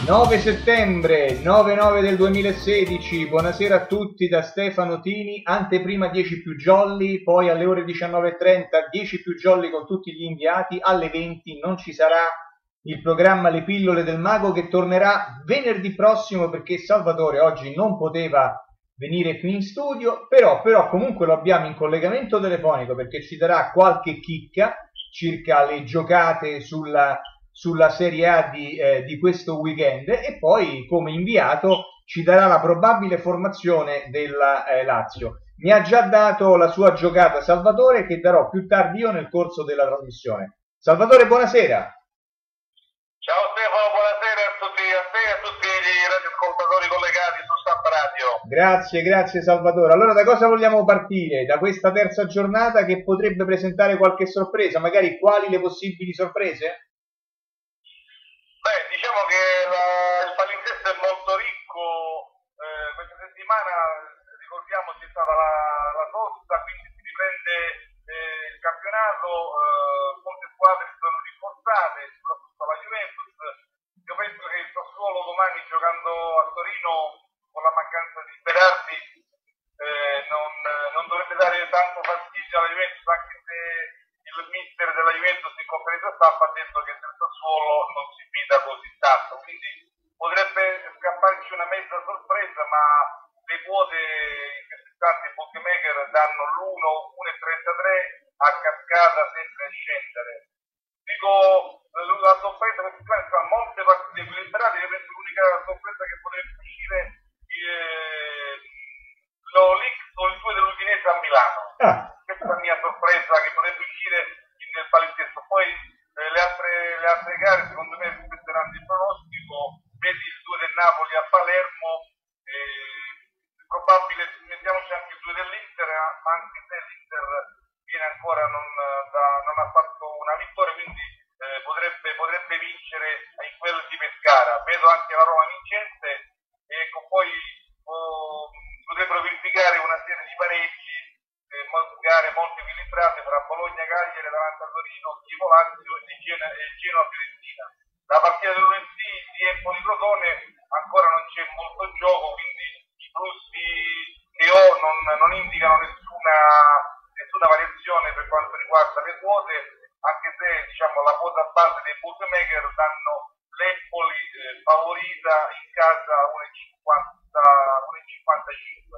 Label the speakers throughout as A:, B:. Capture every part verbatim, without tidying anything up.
A: nove settembre, nove nove del duemilasedici, buonasera a tutti da Stefano Tini, anteprima dieci più jolly, poi alle ore diciannove e trenta dieci più jolly con tutti gli inviati, alle venti non ci sarà il programma Le pillole del mago che tornerà venerdì prossimo perché Salvatore oggi non poteva venire qui in studio, però, però comunque lo abbiamo in collegamento telefonico perché ci darà qualche chicca circa le giocate sulla, sulla Serie A di, eh, di questo weekend e poi come inviato ci darà la probabile formazione della eh, Lazio. Mi ha già dato la sua giocata Salvatore che darò più tardi io nel corso della trasmissione. Salvatore, buonasera.
B: Ciao Stefano, buonasera a tutti, a te e a tutti i radioascoltatori collegati su Stampa Radio.
A: Grazie, grazie Salvatore. Allora da cosa vogliamo partire? Da questa terza giornata che potrebbe presentare qualche sorpresa? Magari quali le possibili sorprese?
B: Beh, diciamo che la, il palinsesto è molto ricco, eh, questa settimana ricordiamo c'è stata la, la sosta, quindi si riprende eh, il campionato, eh, molte squadre si sono rinforzate, soprattutto la Juventus. Io penso che il Sassuolo domani giocando a Torino con la mancanza di Berardi eh, non, non dovrebbe dare tanto fastidio alla Juventus, anche se il mister della Juventus in conferenza stampa ha detto che del Sassuolo non si fida così tanto, quindi potrebbe scapparci una mezza sorpresa, ma le quote in questo istante i bookmaker danno l'uno, uno e trentatré a cascata sempre a scendere. Dico, la sorpresa perché sono molte partite equilibrate, io penso che l'unica sorpresa che potrebbe uscire eh, lo Lix o il due dell'Udinese a Milano. Ah. Questa è la mia sorpresa che potrebbe uscire nel palinsesto. Poi eh, le, altre, le altre gare secondo me rispetteranno il pronostico, vedi il due del Napoli a Palermo, eh, probabile, mettiamoci anche il due dell'Inter, anche se l'Inter viene ancora non, da, non ha fatto una vittoria, quindi eh, potrebbe, potrebbe vincere in quel di Pescara. Vedo anche la Roma vincente e ecco, poi oh, potrebbero verificare una serie di pareggi, eh, gare molto equilibrate tra Bologna, Cagliari davanti a Torino, Chievo Lazio e Genoa, e Genoa Fiorentina. La partita del lunedì di Empoli Crotone ancora non c'è molto gioco, quindi i flussi che ho non, non indicano nessuna, nessuna variazione per quanto riguarda le quote, anche se diciamo la quota base dei bookmaker danno l'Empoli eh, favorita in casa a uno virgola cinquantacinque.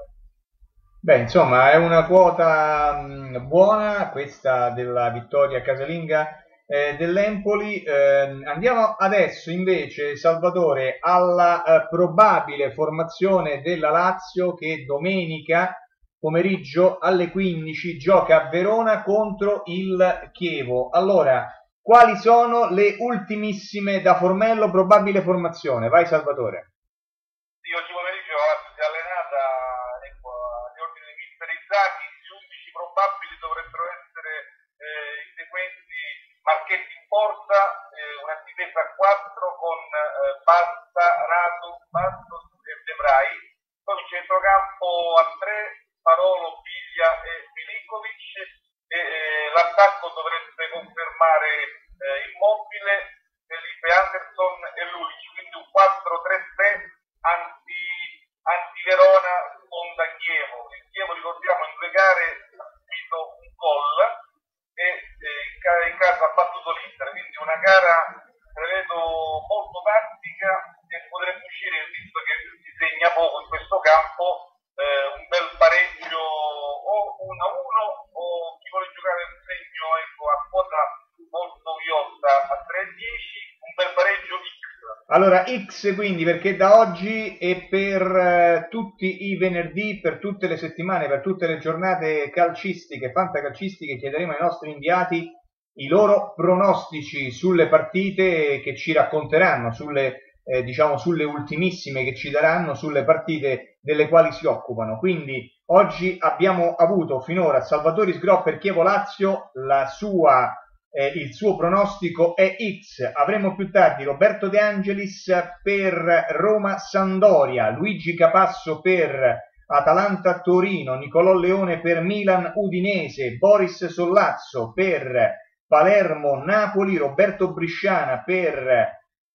A: Beh, insomma, è una quota mh, buona questa della vittoria casalinga eh, dell'Empoli. Eh, andiamo adesso invece, Salvatore, alla eh, probabile formazione della Lazio che domenica pomeriggio alle quindici gioca a Verona contro il Chievo. Allora, quali sono le ultimissime da Formello probabile formazione? Vai Salvatore.
B: Sì, oggi pomeriggio si è allenata ecco, agli ordini di mister Inzaghi, gli undici probabili dovrebbero essere eh, i seguenti: Marchetti in porta, eh, una difesa a quattro con eh, Basta, Radu, Bastos e De Vrij, poi in centrocampo a tre Parolo, Piglia e Milinkovic, e eh, l'attacco dovrebbe confermare eh, Immobile, Felipe Anderson e Lulic, quindi un quattro tre tre anti, anti-Verona sponda Chievo. Il Chievo, ricordiamo, in due gare ha subito un gol e eh, in casa ha battuto l'Inter, quindi una gara prevedo molto tattica e potrebbe uscire, visto che si segna poco in questo campo, Eh, un bel pareggio o uno a uno o chi vuole giocare un segno ecco, a quota molto viotta a tre a dieci, un bel pareggio X.
A: Allora X quindi perché da oggi e per eh, tutti i venerdì, per tutte le settimane, per tutte le giornate calcistiche, fantacalcistiche, chiederemo ai nostri inviati i loro pronostici sulle partite che ci racconteranno, sulle Eh, diciamo sulle ultimissime che ci daranno, sulle partite delle quali si occupano. Quindi oggi abbiamo avuto finora Salvatore Sgro per Chievo Lazio, la sua, eh, il suo pronostico è X. Avremo più tardi Roberto De Angelis per Roma Sampdoria, Luigi Capasso per Atalanta Torino, Nicolò Leone per Milan Udinese, Boris Sollazzo per Palermo Napoli, Roberto Brisciana per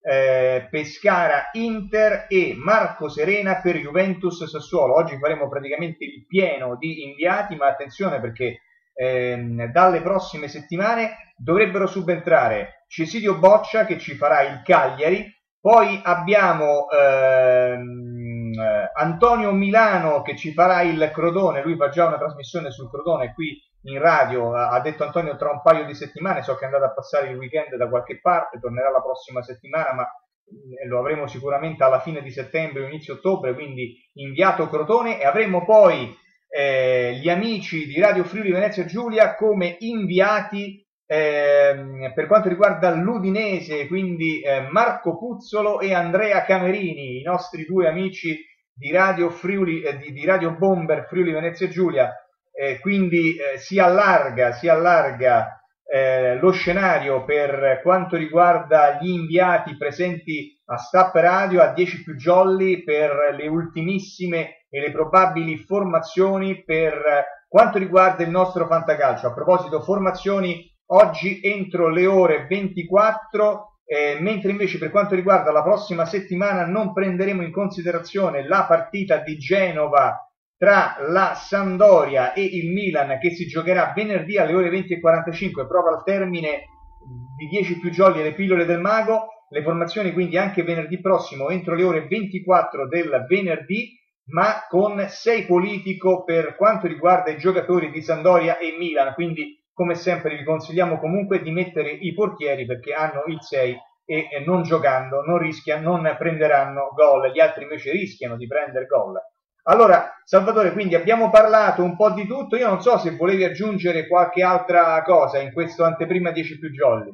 A: eh, Pescara Inter e Marco Serena per Juventus Sassuolo. Oggi faremo praticamente il pieno di inviati, ma attenzione perché ehm, dalle prossime settimane dovrebbero subentrare Cesidio Boccia che ci farà il Cagliari, poi abbiamo ehm, Antonio Milano che ci farà il Crotone, lui fa già una trasmissione sul Crotone qui in radio, ha detto Antonio tra un paio di settimane, so che è andato a passare il weekend da qualche parte, tornerà la prossima settimana, ma lo avremo sicuramente alla fine di settembre o inizio ottobre, quindi inviato Crotone, e avremo poi eh, gli amici di Radio Friuli Venezia Giulia come inviati eh, per quanto riguarda l'Udinese, quindi eh, Marco Puzzolo e Andrea Camerini, i nostri due amici di Radio, Friuli, eh, di, di Radio Bomber Friuli Venezia Giulia. Eh, quindi eh, si allarga, si allarga eh, lo scenario per quanto riguarda gli inviati presenti a Stapp Radio, a dieci più jolly, per le ultimissime e le probabili formazioni per quanto riguarda il nostro fantacalcio. A proposito, formazioni oggi entro le ore ventiquattro, eh, mentre invece per quanto riguarda la prossima settimana non prenderemo in considerazione la partita di Genova tra la Sampdoria e il Milan, che si giocherà venerdì alle ore venti e quarantacinque, proprio al termine di dieci più jolly e le pillole del mago. Le formazioni quindi anche venerdì prossimo entro le ore ventiquattro del venerdì, ma con sei politico per quanto riguarda i giocatori di Sampdoria e Milan, quindi come sempre vi consigliamo comunque di mettere i portieri perché hanno il sei e non giocando non rischiano, non prenderanno gol, gli altri invece rischiano di prendere gol. Allora, Salvatore, quindi abbiamo parlato un po' di tutto, io non so se volevi aggiungere qualche altra cosa in questo anteprima dieci più jolly.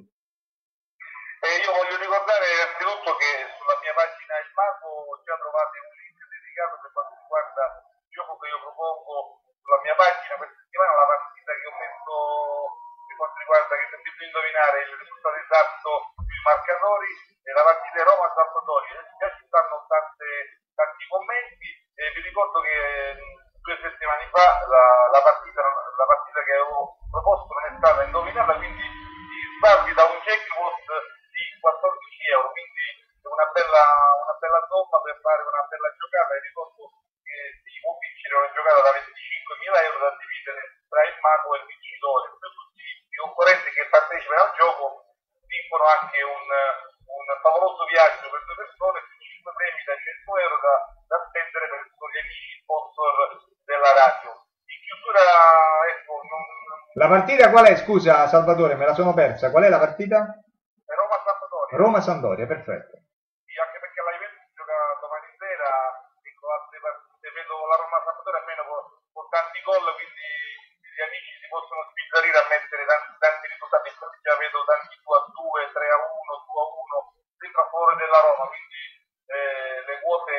B: Eh, io voglio ricordare innanzitutto che sulla mia pagina Il Mago già trovate un link dedicato per quanto riguarda il gioco che io propongo sulla mia pagina questa settimana, la partita che ho messo per quanto riguarda, che sentite indovinare il risultato esatto sui marcatori, e la partita è Roma-Sampdoria. Già ci stanno tante, tanti commenti. E vi ricordo che due settimane fa la, la, partita, la partita che avevo proposto non è stata indovinata, quindi si risparmi da un jackpot di quattordici euro, quindi è una bella, una bella somma per fare una bella giocata. E ricordo che si può vincere una giocata da venticinquemila euro da dividere tra il mago e il vincitore. Per tutti i concorrenti che partecipano al gioco vincono anche un, un favoloso viaggio per due persone, cinque premi da cento euro da, da spendere per gli amici sponsor della radio. In chiusura, ecco, non...
A: La partita qual è? Scusa Salvatore, me la sono persa. Qual è la partita?
B: Roma-Sampdoria.
A: Roma-Sampdoria, perfetto.
B: Sì, anche perché la Juventus gioca domani sera, ecco, altre partite, vedo la Roma-Sampdoria almeno con, con tanti gol, quindi gli amici si possono sbizzarrire a mettere tanti, tanti risultati. Infatti già vedo tanti due a due, tre a uno, due a uno, sempre a favore della Roma, quindi eh, le quote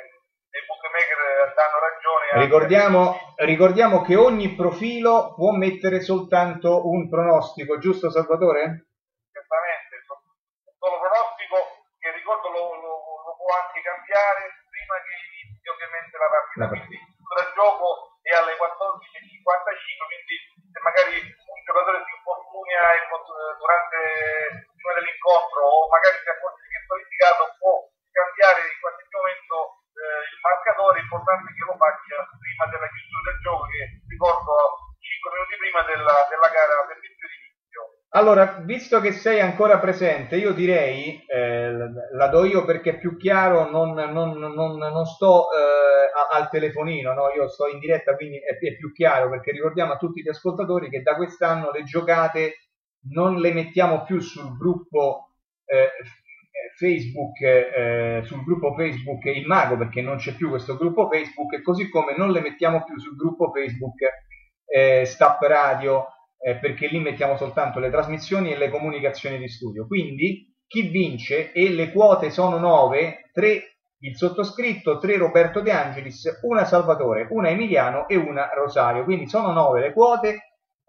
B: dei bookmaker danno ragione.
A: Ricordiamo, ricordiamo che ogni profilo può mettere soltanto un pronostico, giusto Salvatore?
B: Certamente, solo pronostico, che ricordo lo, lo, lo può anche cambiare prima che inizi ovviamente la partita, la quindi il gioco è alle quattordici e cinquantacinque, quindi se magari un giocatore si infortuna durante prima dell'incontro o magari si accorge che è qualificato, può cambiare in qualsiasi momento eh, il marcatore. Importante che lo faccia prima della chiusura del gioco, che ricordo cinque minuti prima della, della gara per l'inizio di inizio.
A: Allora, visto che sei ancora presente, io direi, eh, la do io perché è più chiaro, non, non, non, non sto eh, al telefonino, no? Io sto in diretta, quindi è, è più chiaro, perché ricordiamo a tutti gli ascoltatori che da quest'anno le giocate non le mettiamo più sul gruppo eh, Facebook, eh, sul gruppo Facebook Il Mago, perché non c'è più questo gruppo Facebook, e così come non le mettiamo più sul gruppo Facebook eh, Stapp Radio, eh, perché lì mettiamo soltanto le trasmissioni e le comunicazioni di studio. Quindi chi vince, e le quote sono nove, tre il sottoscritto, tre Roberto De Angelis, una Salvatore, una Emiliano e una Rosario, quindi sono nove le quote.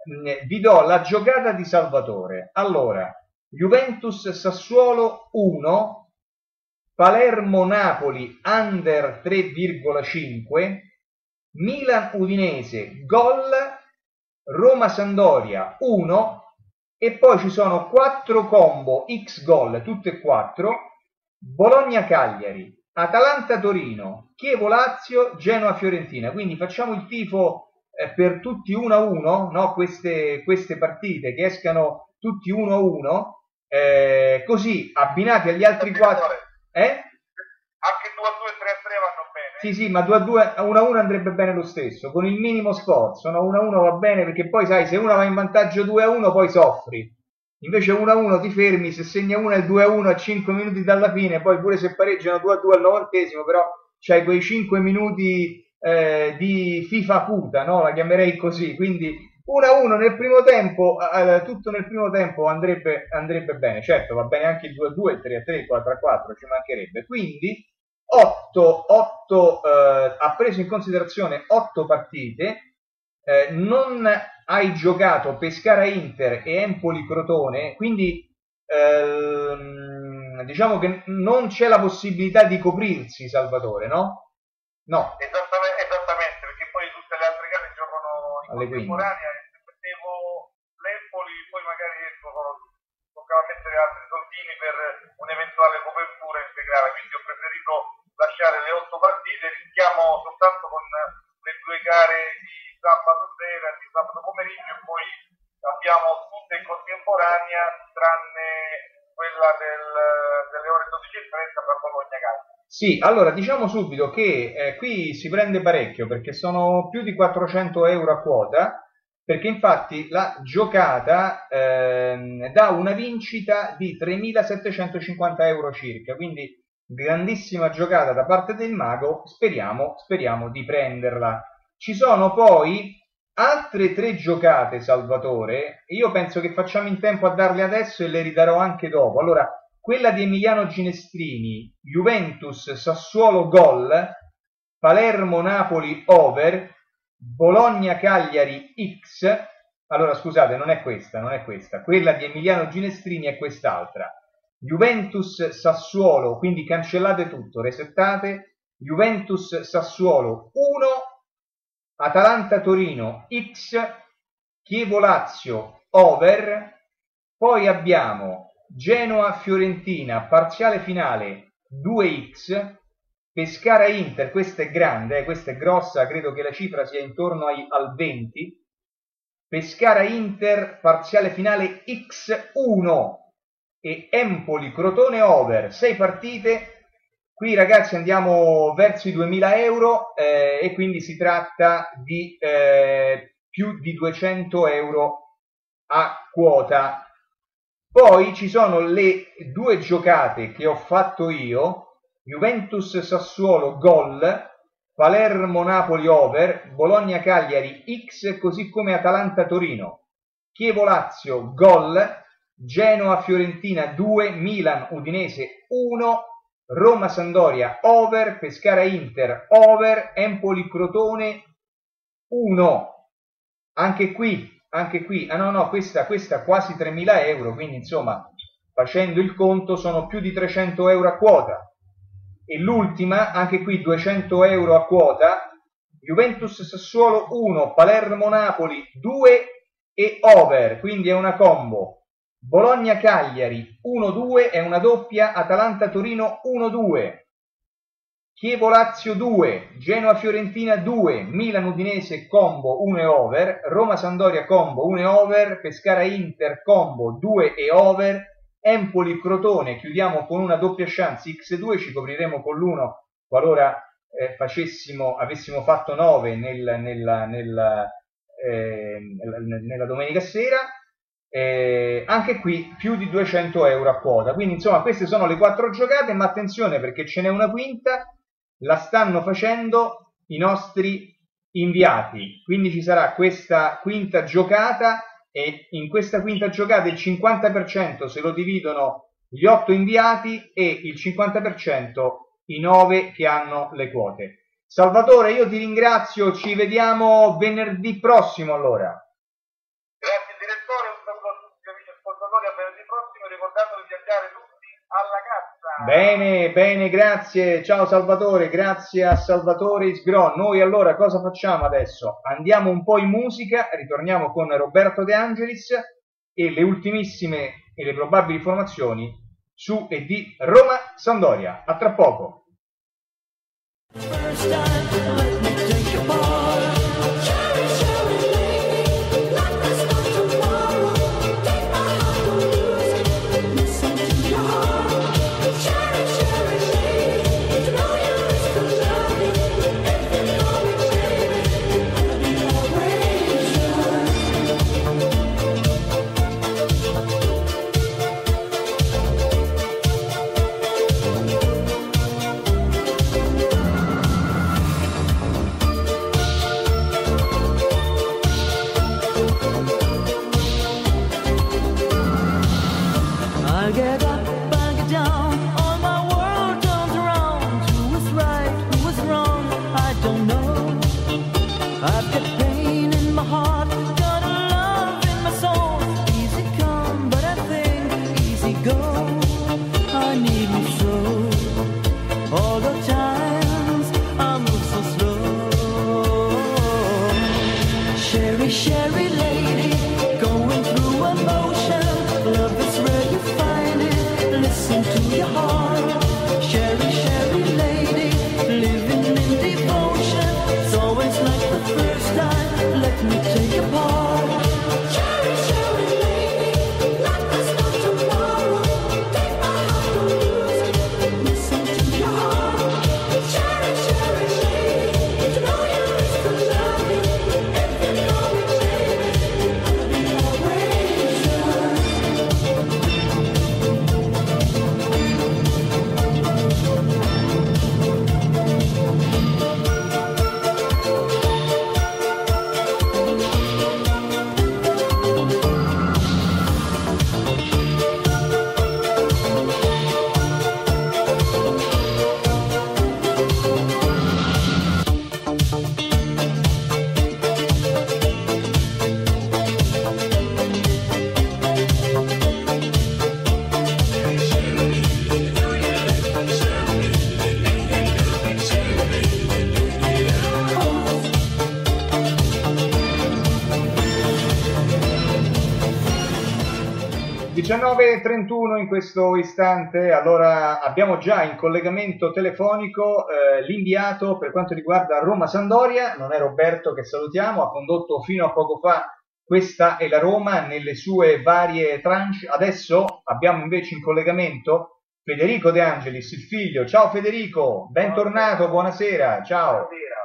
A: Vi do la giocata di Salvatore. Allora, Juventus Sassuolo uno, Palermo Napoli under tre virgola cinque, Milan Udinese gol, Roma Sampdoria uno, e poi ci sono quattro combo X gol, tutte e quattro, Bologna-Cagliari, Atalanta-Torino, Chievo-Lazio, Genoa-Fiorentina. Quindi facciamo il tifo eh, per tutti uno a uno, no? queste, queste partite che escano tutti uno a uno, eh, così abbinati agli altri quattro. Eh?
B: Anche due a due e tre a tre vanno bene.
A: Sì, sì, ma due a due, uno a uno andrebbe bene lo stesso, con il minimo sforzo, no? uno a uno va bene perché poi sai, se uno va in vantaggio due a uno poi soffri. Invece uno a uno ti fermi, se segna uno è due a uno a cinque minuti dalla fine, poi pure se pareggiano due a due al novantesimo, però c'hai quei cinque minuti eh, di FIFA puta, no? La chiamerei così, quindi uno a uno nel primo tempo, eh, tutto nel primo tempo andrebbe, andrebbe bene. Certo, va bene anche il due a due, il tre a tre, il quattro a quattro, ci mancherebbe. Quindi otto, otto eh, ha preso in considerazione otto partite, eh, non hai giocato Pescara-Inter e Empoli-Crotone, quindi ehm, diciamo che non c'è la possibilità di coprirsi, Salvatore, no? No.
B: Esattamente, esattamente, perché poi tutte le altre gare giocano in
A: Alle
B: contemporanea e se mettevo l'Empoli poi magari ecco, toccava mettere altri soldini per un'eventuale copertura integrale, quindi ho preferito lasciare le otto partite, rischiamo soltanto con le due gare di sabato sera, di sabato pomeriggio e poi abbiamo tutte in contemporanea tranne quella del, delle ore dodici e trenta per Bologna-Cagliari.
A: Sì, allora diciamo subito che eh, qui si prende parecchio perché sono più di quattrocento euro a quota, perché infatti la giocata eh, dà una vincita di tremilasettecentocinquanta euro circa, quindi grandissima giocata da parte del mago, speriamo, speriamo di prenderla. Ci sono poi altre tre giocate, Salvatore, e io penso che facciamo in tempo a darle adesso e le ridarò anche dopo. Allora, quella di Emiliano Ginestrini, Juventus Sassuolo gol, Palermo Napoli over, Bologna Cagliari X. Allora scusate, non è questa, non è questa. Quella di Emiliano Ginestrini è quest'altra. Juventus Sassuolo, quindi cancellate tutto, resettate. Juventus Sassuolo uno, Atalanta Torino X, Chievo Lazio over, poi abbiamo Genoa Fiorentina, parziale finale due x, Pescara Inter, questa è grande, eh, questa è grossa, credo che la cifra sia intorno ai, al venti, Pescara Inter, parziale finale x uno e Empoli Crotone over, sei partite. Qui ragazzi andiamo verso i duemila euro eh, e quindi si tratta di eh, più di duecento euro a quota. Poi ci sono le due giocate che ho fatto io, Juventus Sassuolo gol, Palermo Napoli over, Bologna Cagliari X, così come Atalanta Torino, Chievo Lazio gol, Genoa Fiorentina due, Milan Udinese uno, Roma Sampdoria over, Pescara Inter over, Empoli Crotone uno. Anche qui, anche qui, ah no no, questa, questa quasi tremila euro, quindi insomma, facendo il conto sono più di trecento euro a quota. E l'ultima, anche qui duecento euro a quota, Juventus Sassuolo uno, Palermo Napoli due e over, quindi è una combo. Bologna Cagliari uno due, è una doppia, Atalanta Torino uno due, Chievo Lazio due, Genoa Fiorentina due, Milan Udinese combo uno e over, Roma Sampdoria combo uno e over, Pescara Inter combo due e over, Empoli Crotone chiudiamo con una doppia chance x due, ci copriremo con l'uno qualora eh, facessimo, avessimo fatto nove nel, nella, nella, eh, nella domenica sera. Eh, anche qui più di duecento euro a quota, quindi insomma queste sono le quattro giocate, ma attenzione perché ce n'è una quinta, la stanno facendo i nostri inviati, quindi ci sarà questa quinta giocata e in questa quinta giocata il cinquanta per cento se lo dividono gli otto inviati e il cinquanta per cento i nove che hanno le quote. Salvatore, io ti ringrazio, ci vediamo venerdì prossimo allora.
B: Grazie direttore, un saluto a tutti gli amici ascoltatori, a venerdì prossimo, ricordatevi di andare tutti alla cassa.
A: Bene, bene, grazie, ciao Salvatore, grazie a Salvatore Isgron. Noi allora cosa facciamo adesso? Andiamo un po' in musica, ritorniamo con Roberto De Angelis e le ultimissime e le probabili formazioni su e di Roma-Sampdoria. A tra poco. diciannove e trentuno in questo istante. Allora abbiamo già in collegamento telefonico eh, l'inviato per quanto riguarda Roma-Sampdoria, non è Roberto, che salutiamo, ha condotto fino a poco fa Questa è la Roma nelle sue varie tranche. Adesso abbiamo invece in collegamento Federico De Angelis, il figlio. Ciao Federico, bentornato, buonasera, ciao.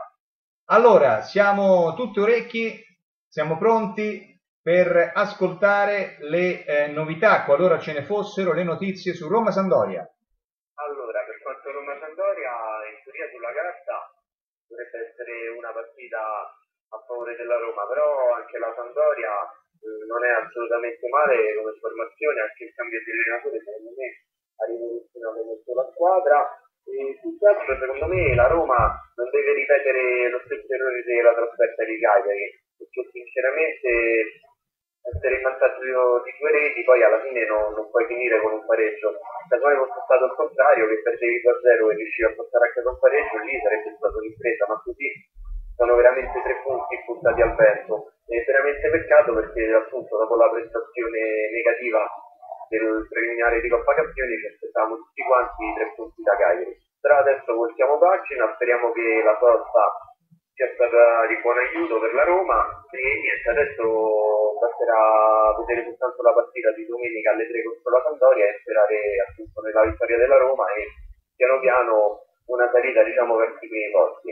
A: Allora, siamo tutti orecchi, siamo pronti per ascoltare le eh, novità, qualora ce ne fossero, le notizie su Roma-Sampdoria.
C: Allora, per quanto Roma-Sampdoria, in teoria sulla carta dovrebbe essere una partita a favore della Roma, però anche la Sampdoria eh, non è assolutamente male come formazione, anche il cambio di allenatore secondo me ha rivoluzionato molto la squadra. E più che altro secondo me la Roma non deve ripetere lo stesso errore della trasferta di Cagliari, perché sinceramente essere in vantaggio di due reti poi alla fine non, non puoi finire con un pareggio. Se poi fosse stato il contrario, che perdevi due a zero e riuscivi a portare a casa un pareggio, lì sarebbe stata un'impresa, ma così sono veramente tre punti buttati al vento. È veramente peccato perché appunto dopo la prestazione negativa del preliminare di Coppa Campioni ci aspettavamo tutti quanti i tre punti da Cagliari. Però adesso voltiamo pagina, speriamo che la sosta sia stata di buon aiuto per la Roma e niente, adesso basterà vedere soltanto la partita di domenica alle tre contro la Sampdoria e sperare appunto nella vittoria della Roma e piano piano una salita diciamo verso i primi posti.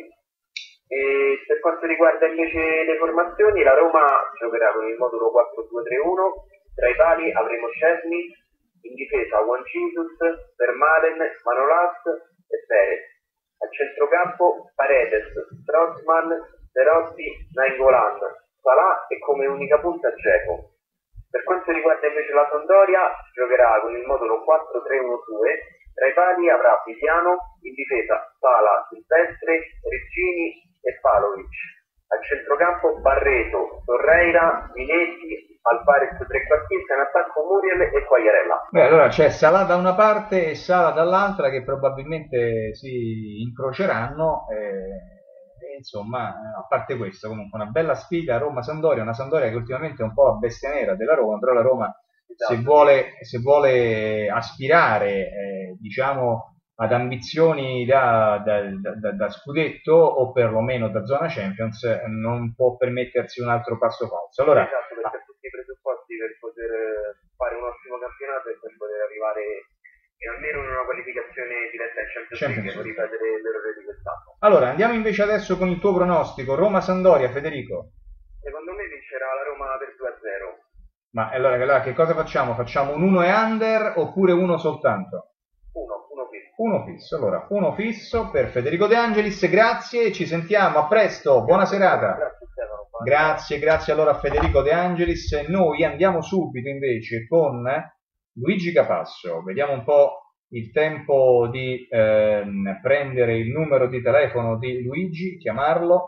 C: E per quanto riguarda invece le formazioni, la Roma giocherà con il modulo quattro due tre uno, tra i pali avremo Szczesny, in difesa Juan Jesus, Vermaelen, Manolas e Perez. A centrocampo Paredes, Strootman, Perotti, Nainggolan, Salah e come unica punta Dzeko. Per quanto riguarda invece la Sampdoria, giocherà con il modulo quattro tre uno due, tra i pali avrà Viviano, in difesa Sala, Silvestre, Riccini e Palovic. A centrocampo Barreto, Torreira, Minetti, Alvarez trequartista, in attacco Muriel e Quagliarella.
A: Beh, allora c'è Salah da una parte e Salah dall'altra che probabilmente si incroceranno e, e insomma, a parte questo, comunque una bella sfida Roma-Sampdoria, una Sampdoria che ultimamente è un po' a bestia nera della Roma, però la Roma se vuole, se vuole aspirare, eh, diciamo, ad ambizioni da, da, da, da scudetto o perlomeno da zona Champions, non può permettersi un altro passo falso. Allora,
C: esatto, perché ha tutti i presupposti per poter fare un ottimo campionato e per poter arrivare in almeno in una qualificazione diretta in Champions League, per ripetere l'errore di quest'anno.
A: Allora, andiamo invece adesso con il tuo pronostico. Roma-Sandoria, Federico.
C: Secondo me vincerà la Roma per due a zero.
A: Ma allora, allora che cosa facciamo? Facciamo un uno e under oppure uno soltanto?
C: Uno, uno fisso.
A: Uno fisso, allora, uno fisso per Federico De Angelis, grazie, ci sentiamo, a presto, buona serata.
C: Grazie Stefano.
A: Grazie, grazie allora a Federico De Angelis. Noi andiamo subito invece con Luigi Capasso, vediamo un po' il tempo di ehm, prendere il numero di telefono di Luigi, chiamarlo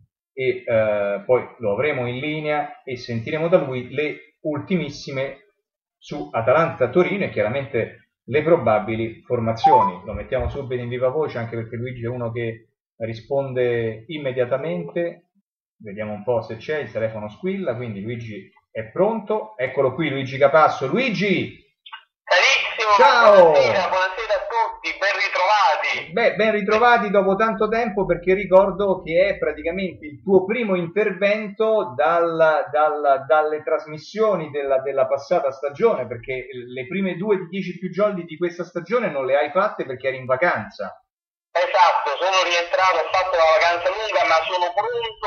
A: e eh, poi lo avremo in linea e sentiremo da lui le ultimissime su Atalanta-Torino e chiaramente le probabili formazioni. Lo mettiamo subito in viva voce anche perché Luigi è uno che risponde immediatamente. Vediamo un po' se c'è, il telefono squilla, quindi Luigi è pronto. Eccolo qui Luigi Capasso. Luigi!
B: Carissimo,
A: ciao!
B: Buonasera, buonasera a tutti, ben ritrovati.
A: Beh, ben ritrovati dopo tanto tempo, perché ricordo che è praticamente il tuo primo intervento dal, dal, dalle trasmissioni della, della passata stagione, perché le prime due di dieci più jolly di questa stagione non le hai fatte perché eri in vacanza.
B: Esatto, sono rientrato, ho fatto la vacanza lunga, ma sono pronto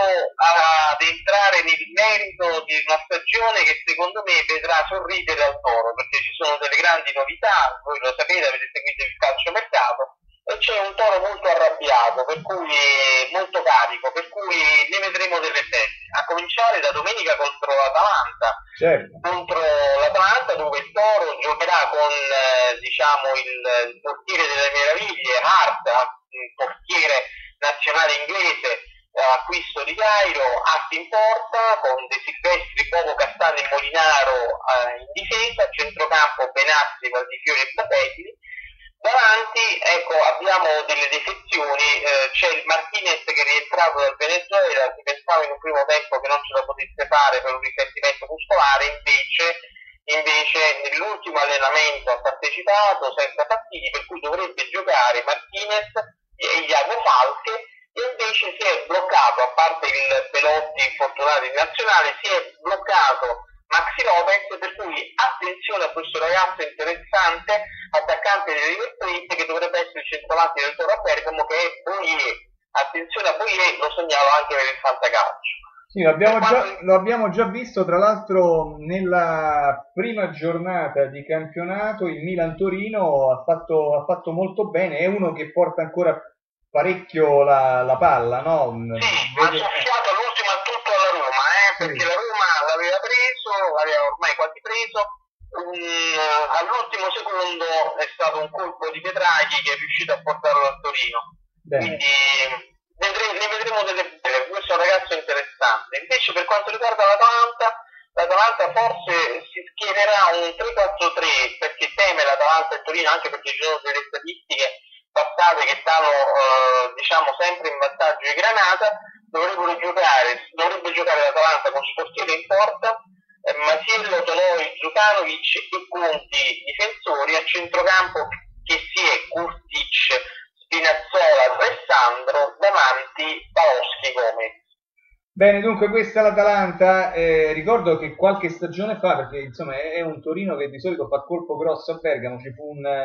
B: ad entrare nel merito di una stagione che secondo me vedrà sorridere al Toro, perché ci sono delle grandi novità, voi lo sapete, avete seguito il calciomercato, e c'è un Toro molto arrabbiato, per cui molto carico, per cui ne vedremo delle belle, a cominciare da domenica contro l'Atalanta.
A: Certo.
B: Contro l'Atalanta, dove il Toro giocherà con eh, diciamo il, il portiere delle meraviglie, Hart, un portiere nazionale inglese, eh, acquisto di Cairo, Hart in porta, con De Silvestri, Poco, Castano e Molinaro eh, in difesa, centrocampo Benassi, Valdifiori e Fratelli. Davanti, ecco, abbiamo delle defezioni, eh, c'è il Martinez che è rientrato dal Venezuela, si pensava in un primo tempo che non ce la potesse fare per un risentimento muscolare, invece, invece nell'ultimo allenamento ha partecipato senza fastidi, per cui dovrebbe giocare Martinez e Iago Falche, e invece si è bloccato, a parte il Belotti infortunato in nazionale, si è bloccato Maxi Lopez, per cui attenzione a questo ragazzo interessante, attaccante del River Plate, che dovrebbe essere il centravanti del Toro a Bergamo, che è Boyer. Attenzione a Boyer, lo segnalo anche per il fantacalcio.
A: Sì, lo abbiamo, già, lo abbiamo già visto, tra l'altro nella prima giornata di campionato il Milan-Torino ha fatto, ha fatto molto bene, è uno che porta ancora parecchio la, la palla, no?
B: Sì, Vede... ha soffiato all'ultimo a tutto alla Roma, eh, perché sì. La Roma l'aveva preso, l'aveva ormai quasi preso, um, all'ultimo secondo è stato un colpo di Petraghi che è riuscito a portarlo al Torino. Bene. Quindi vedremo, ne vedremo delle belle, questo è un ragazzo interessante. Invece per quanto riguarda l'Atalanta, l'Atalanta forse si schiererà un tre quattro tre, perché teme l'Atalanta e Torino, anche perché ci sono delle statistiche passate che danno eh, diciamo sempre in vantaggio di Granata. Dovrebbero giocare, dovrebbe giocare l'Atalanta con Sportiere in porta, eh, Masiello, Tonoi, Zukanovic e Conti difensori, a centrocampo che si è Kurtic, Spinazzola, Alessandro, davanti Paloschi, Gomez.
A: Bene, dunque questa è l'Atalanta, eh, ricordo che qualche stagione fa, perché insomma è, è un Torino che di solito fa colpo grosso a Bergamo, ci fu un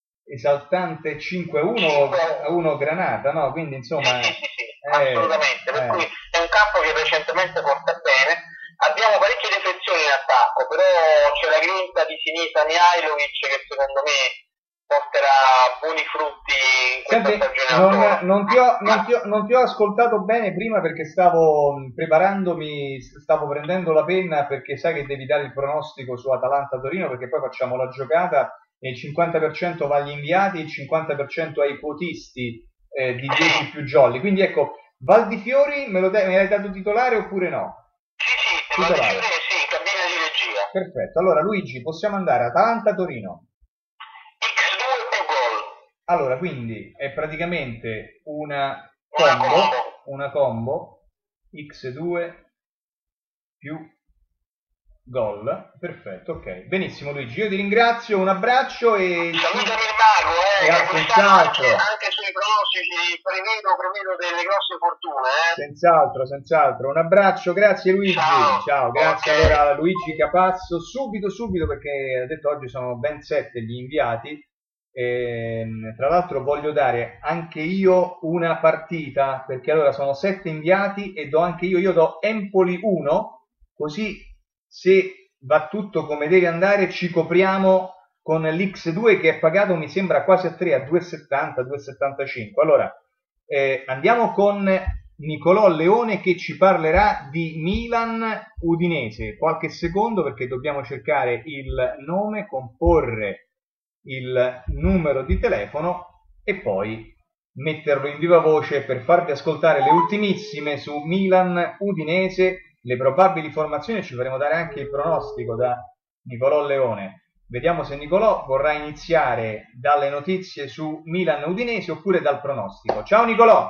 A: esaltante cinque a uno Granata, no? Quindi insomma...
B: Sì, sì, sì, sì, eh, assolutamente, per eh. cui è un campo che recentemente porta bene, abbiamo parecchie defezioni in attacco, però c'è la grinta di Sinisa Mihailovic che secondo me porterà buoni frutti in questa
A: Senti,
B: stagione.
A: Non, non, ti ho, non, ti ho, non ti ho ascoltato bene prima perché stavo preparandomi, stavo prendendo la penna, perché sai che devi dare il pronostico su Atalanta-Torino, perché poi facciamo la giocata e il cinquanta per cento va agli inviati e il cinquanta per cento ai quotisti eh, di dieci più jolly. Quindi ecco, Valdifiori me, lo de- me l'hai dato titolare oppure no?
B: Sì, sì, Valdifiori sì, cabina di regia.
A: Perfetto, allora Luigi, possiamo andare Atalanta-Torino.
B: X due più gol.
A: Allora, quindi è praticamente una combo, una combo, una combo X due più gol, perfetto, ok. Benissimo Luigi, io ti ringrazio, un abbraccio e...
B: Salutami il mago, eh,
A: Grazie,
B: che quest'anno anche,
A: senz'altro.
B: anche sui pronostici prevedo, prevedo delle grosse fortune. Eh.
A: Senz'altro, senz'altro. Un abbraccio, grazie Luigi.
B: Ciao.
A: Ciao, grazie
B: Ok.
A: allora a Luigi Capasso. Subito, subito, perché ha detto oggi sono ben sette gli inviati. E, tra l'altro voglio dare anche io una partita, perché allora sono sette inviati e do anche io, io do Empoli uno, così se va tutto come deve andare ci copriamo con l'X due che è pagato mi sembra quasi a tre, a due virgola settanta, due virgola settantacinque. Allora, eh, andiamo con Nicolò Leone che ci parlerà di Milan Udinese. Qualche secondo perché dobbiamo cercare il nome, comporre il numero di telefono e poi metterlo in viva voce per farvi ascoltare le ultimissime su Milan Udinese, le probabili formazioni. Ci faremo dare anche il pronostico da Nicolò Leone. Vediamo se Nicolò vorrà iniziare dalle notizie su Milan Udinese oppure dal pronostico. Ciao Nicolò!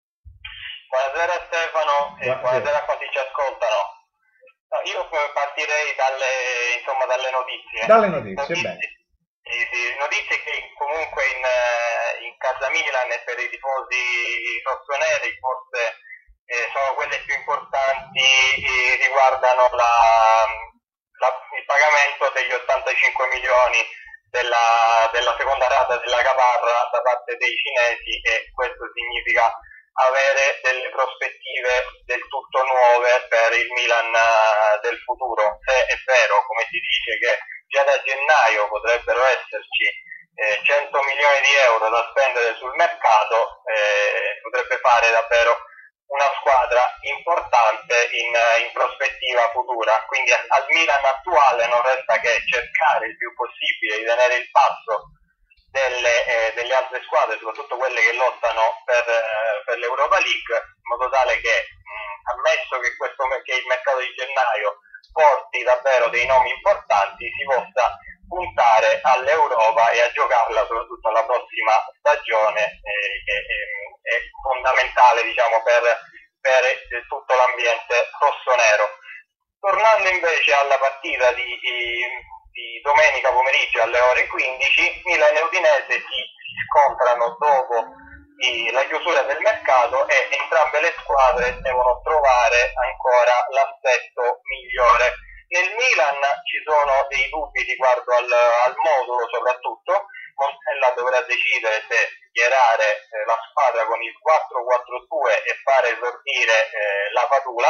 B: Buonasera Stefano e buonasera, buonasera a quanti ci ascoltano. No, io partirei dalle, insomma, dalle notizie.
A: Dalle notizie,
B: notizie
A: bene.
B: Sì, sì, notizie che comunque in, in casa Milan e per i tifosi rossoneri forse eh, sono quelle più importanti e riguardano la, la, il pagamento degli ottantacinque milioni della, della seconda rata della Caparra da parte dei cinesi, e questo significa avere delle prospettive del tutto nuove per il Milan uh, del futuro. Se è vero, come si dice, che già da gennaio potrebbero esserci eh, cento milioni di euro da spendere sul mercato, eh, potrebbe fare davvero una squadra importante in, in prospettiva futura. Quindi al Milan attuale non resta che cercare il più possibile di tenere il passo delle, eh, delle altre squadre, soprattutto quelle che lottano per, eh, per l'Europa League, in modo tale che, mh, ammesso che, questo, che il mercato di gennaio porti davvero dei nomi importanti, si possa puntare all'Europa e a giocarla soprattutto alla prossima stagione, eh, che è, è fondamentale, diciamo, per, per tutto l'ambiente rossonero. Tornando invece alla partita di, di, di domenica pomeriggio alle ore quindici, Milan e Udinese si, si scontrano dopo i, la chiusura del mercato, e entrambe le squadre devono trovare ancora l'assetto migliore. Nel Milan ci sono dei dubbi riguardo al, al modulo, soprattutto Montella dovrà decidere se schierare eh, la squadra con il quattro quattro due e fare esordire eh, la Padula,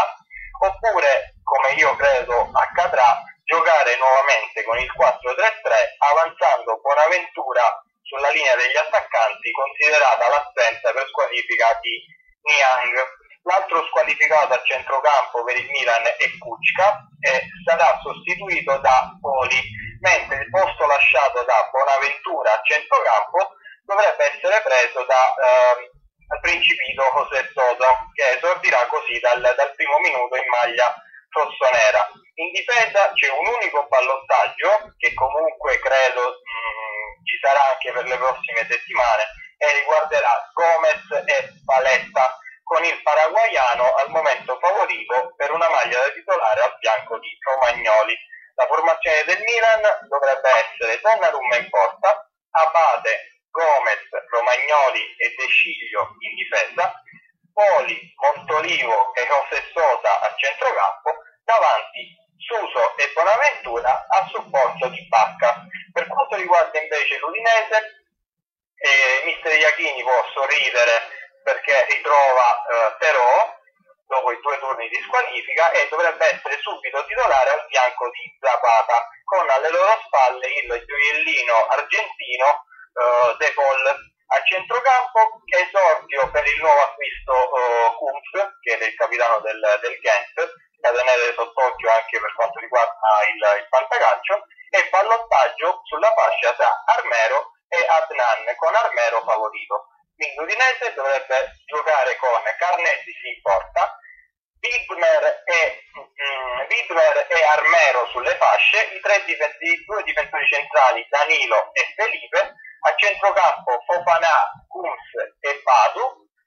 B: oppure, come io credo accadrà, giocare nuovamente con il quattro tre tre, avanzando Bonaventura sulla linea degli attaccanti, considerata l'assenza per squalifica di Niang. L'altro squalificato a centrocampo per il Milan è Kučka e sarà sostituito da Poli, mentre il posto lasciato da Bonaventura a centrocampo dovrebbe essere preso da eh, Principito José Soto, che esordirà così dal, dal primo minuto in maglia rossonera. In difesa c'è un unico ballottaggio che comunque credo mh, ci sarà anche per le prossime settimane, e riguarderà Gomez e Paletta, con il paraguaiano al momento favorito per una maglia da titolare al fianco di Romagnoli. La formazione del Milan dovrebbe essere Donnarumma in porta, Abate, Gomez, Romagnoli e De Sciglio in difesa, Poli, Montolivo e José Sosa a centrocampo, davanti Suso e Bonaventura a supporto di Bacca. Per quanto riguarda invece l'Udinese, eh, mister Iachini può sorridere perché ritrova eh, Terò dopo i due turni di squalifica e dovrebbe essere subito titolare al fianco di Zapata, con alle loro spalle il gioiellino argentino eh, De Paul. A centrocampo esordio per il nuovo acquisto eh, Kuntz, che è il capitano del, del Ghent, da tenere sott'occhio anche per quanto riguarda il, il fantacalcio, e ballottaggio sulla fascia tra Armero e Adnan, con Armero favorito. Quindi l'Udinese dovrebbe giocare con Carnesis in porta, Widmer e, mm, Widmer e Armero sulle fasce, i, tre difen- i due difensori centrali Danilo e Felipe, a centrocampo Fofana, Kunz e Badu,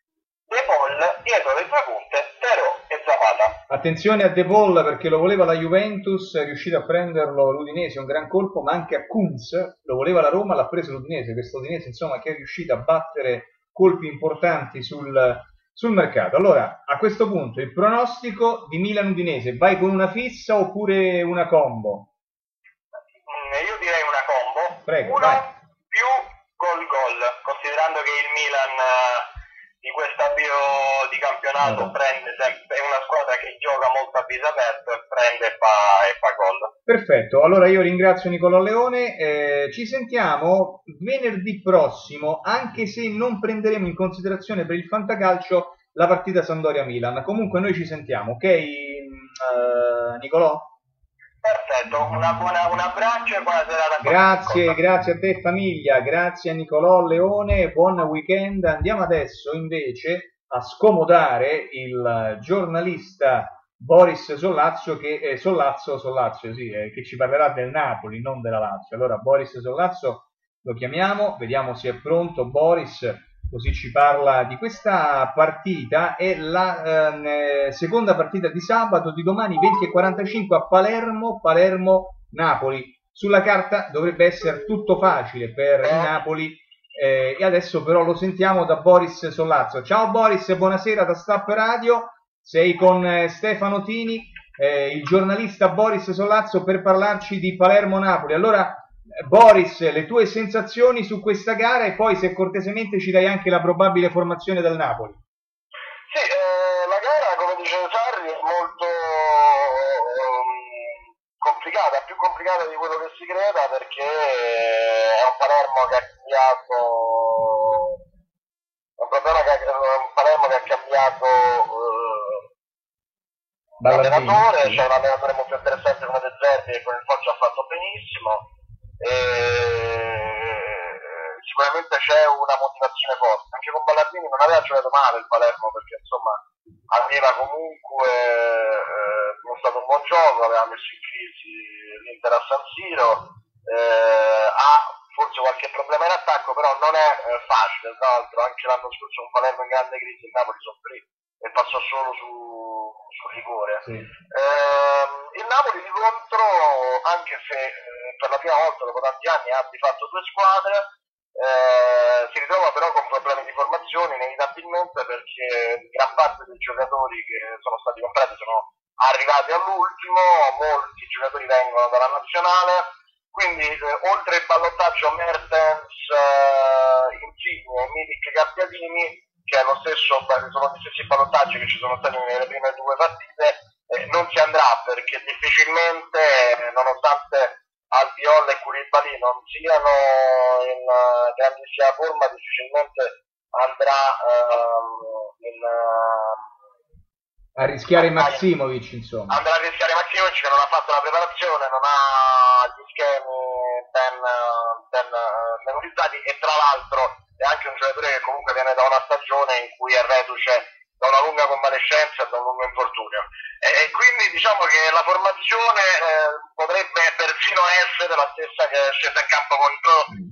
C: De Paul dietro le sue punte, Terò e Zapata.
A: Attenzione a De Paul perché lo voleva la Juventus, è riuscito a prenderlo l'Udinese, un gran colpo, ma anche a Kunz, lo voleva la Roma, l'ha preso l'Udinese, questo Udinese insomma che è riuscito a battere colpi importanti sul, sul mercato. Allora, a questo punto il pronostico di Milan-Udinese, vai con una fissa oppure una combo?
C: Mm, io direi una combo.
A: Prego,
C: Uno
A: vai.
C: più gol gol, considerando che il Milan di questo avvio di campionato
A: no.
C: prende sempre, è una squadra che gioca molto a viso aperto e prende e fa, e fa gol.
A: Perfetto, allora io ringrazio Nicolò Leone, eh, ci sentiamo venerdì prossimo, anche se non prenderemo in considerazione per il fantacalcio la partita Sampdoria-Milan. Comunque noi ci sentiamo, ok uh, Nicolò?
C: Perfetto, una buona, un abbraccio e buona serata.
A: Grazie, grazie a te famiglia, grazie a Nicolò Leone, buon weekend. Andiamo adesso invece a scomodare il giornalista Boris Sollazzo, che, eh, Sollazzo, Sollazzo sì, eh, che ci parlerà del Napoli, non della Lazio. Allora Boris Sollazzo lo chiamiamo, vediamo se è pronto Boris, così ci parla di questa partita. È la eh, seconda partita di sabato, di domani venti e quarantacinque a Palermo, Palermo-Napoli. Sulla carta dovrebbe essere tutto facile per il Napoli, eh, e adesso però lo sentiamo da Boris Sollazzo. Ciao Boris, buonasera da Stapp Radio, sei con eh, Stefano Tini, eh, il giornalista Boris Sollazzo, per parlarci di Palermo-Napoli. Allora Boris, le tue sensazioni su questa gara e poi se cortesemente ci dai anche la probabile formazione del Napoli.
C: Sì, eh, la gara, come dice Sarri, è molto um, complicata, più complicata di quello che si creda, perché è un Palermo che ha cambiato, un, che ha, un Palermo che ha cambiato uh, l'allenatore, sì. C'è un allenatore molto interessante come De Zerbi e con il Foggia ha fatto benissimo. E sicuramente c'è una motivazione forte, anche con Ballardini non aveva giocato male il Palermo, perché insomma aveva comunque eh, dimostrato un buon gioco, aveva messo in crisi l'Inter a San Siro, eh, ha forse qualche problema in attacco, però non è eh, facile. Tra l'altro anche l'anno scorso un Palermo in grande crisi, il Napoli soffrì e passò solo su, sul rigore. Sì. Eh, il Napoli di contro, anche se eh, per la prima volta dopo tanti anni ha di fatto due squadre, eh, si ritrova però con problemi di formazione inevitabilmente, perché gran parte dei giocatori che sono stati comprati sono arrivati all'ultimo, molti giocatori vengono dalla nazionale, quindi eh, oltre il ballottaggio Mertens, eh, Insigne, Milik, Gabbiadini, che è lo stesso, sono gli stessi ballottaggi che ci sono stati nelle prime due partite, eh, non si andrà, perché difficilmente, eh, nonostante Albiol e Koulibaly non siano in uh, grandissima forma, difficilmente andrà uh, in, uh,
A: a rischiare Maksimovic, insomma.
C: Andrà a rischiare Maksimovic, che non ha fatto la preparazione, non ha gli schemi ben, ben uh, memorizzati, e tra l'altro è anche un giocatore che comunque viene da una stagione in cui è reduce da una lunga convalescenza e da un lungo infortunio, e, e quindi diciamo che la formazione eh, potrebbe persino essere la stessa che è scesa in campo contro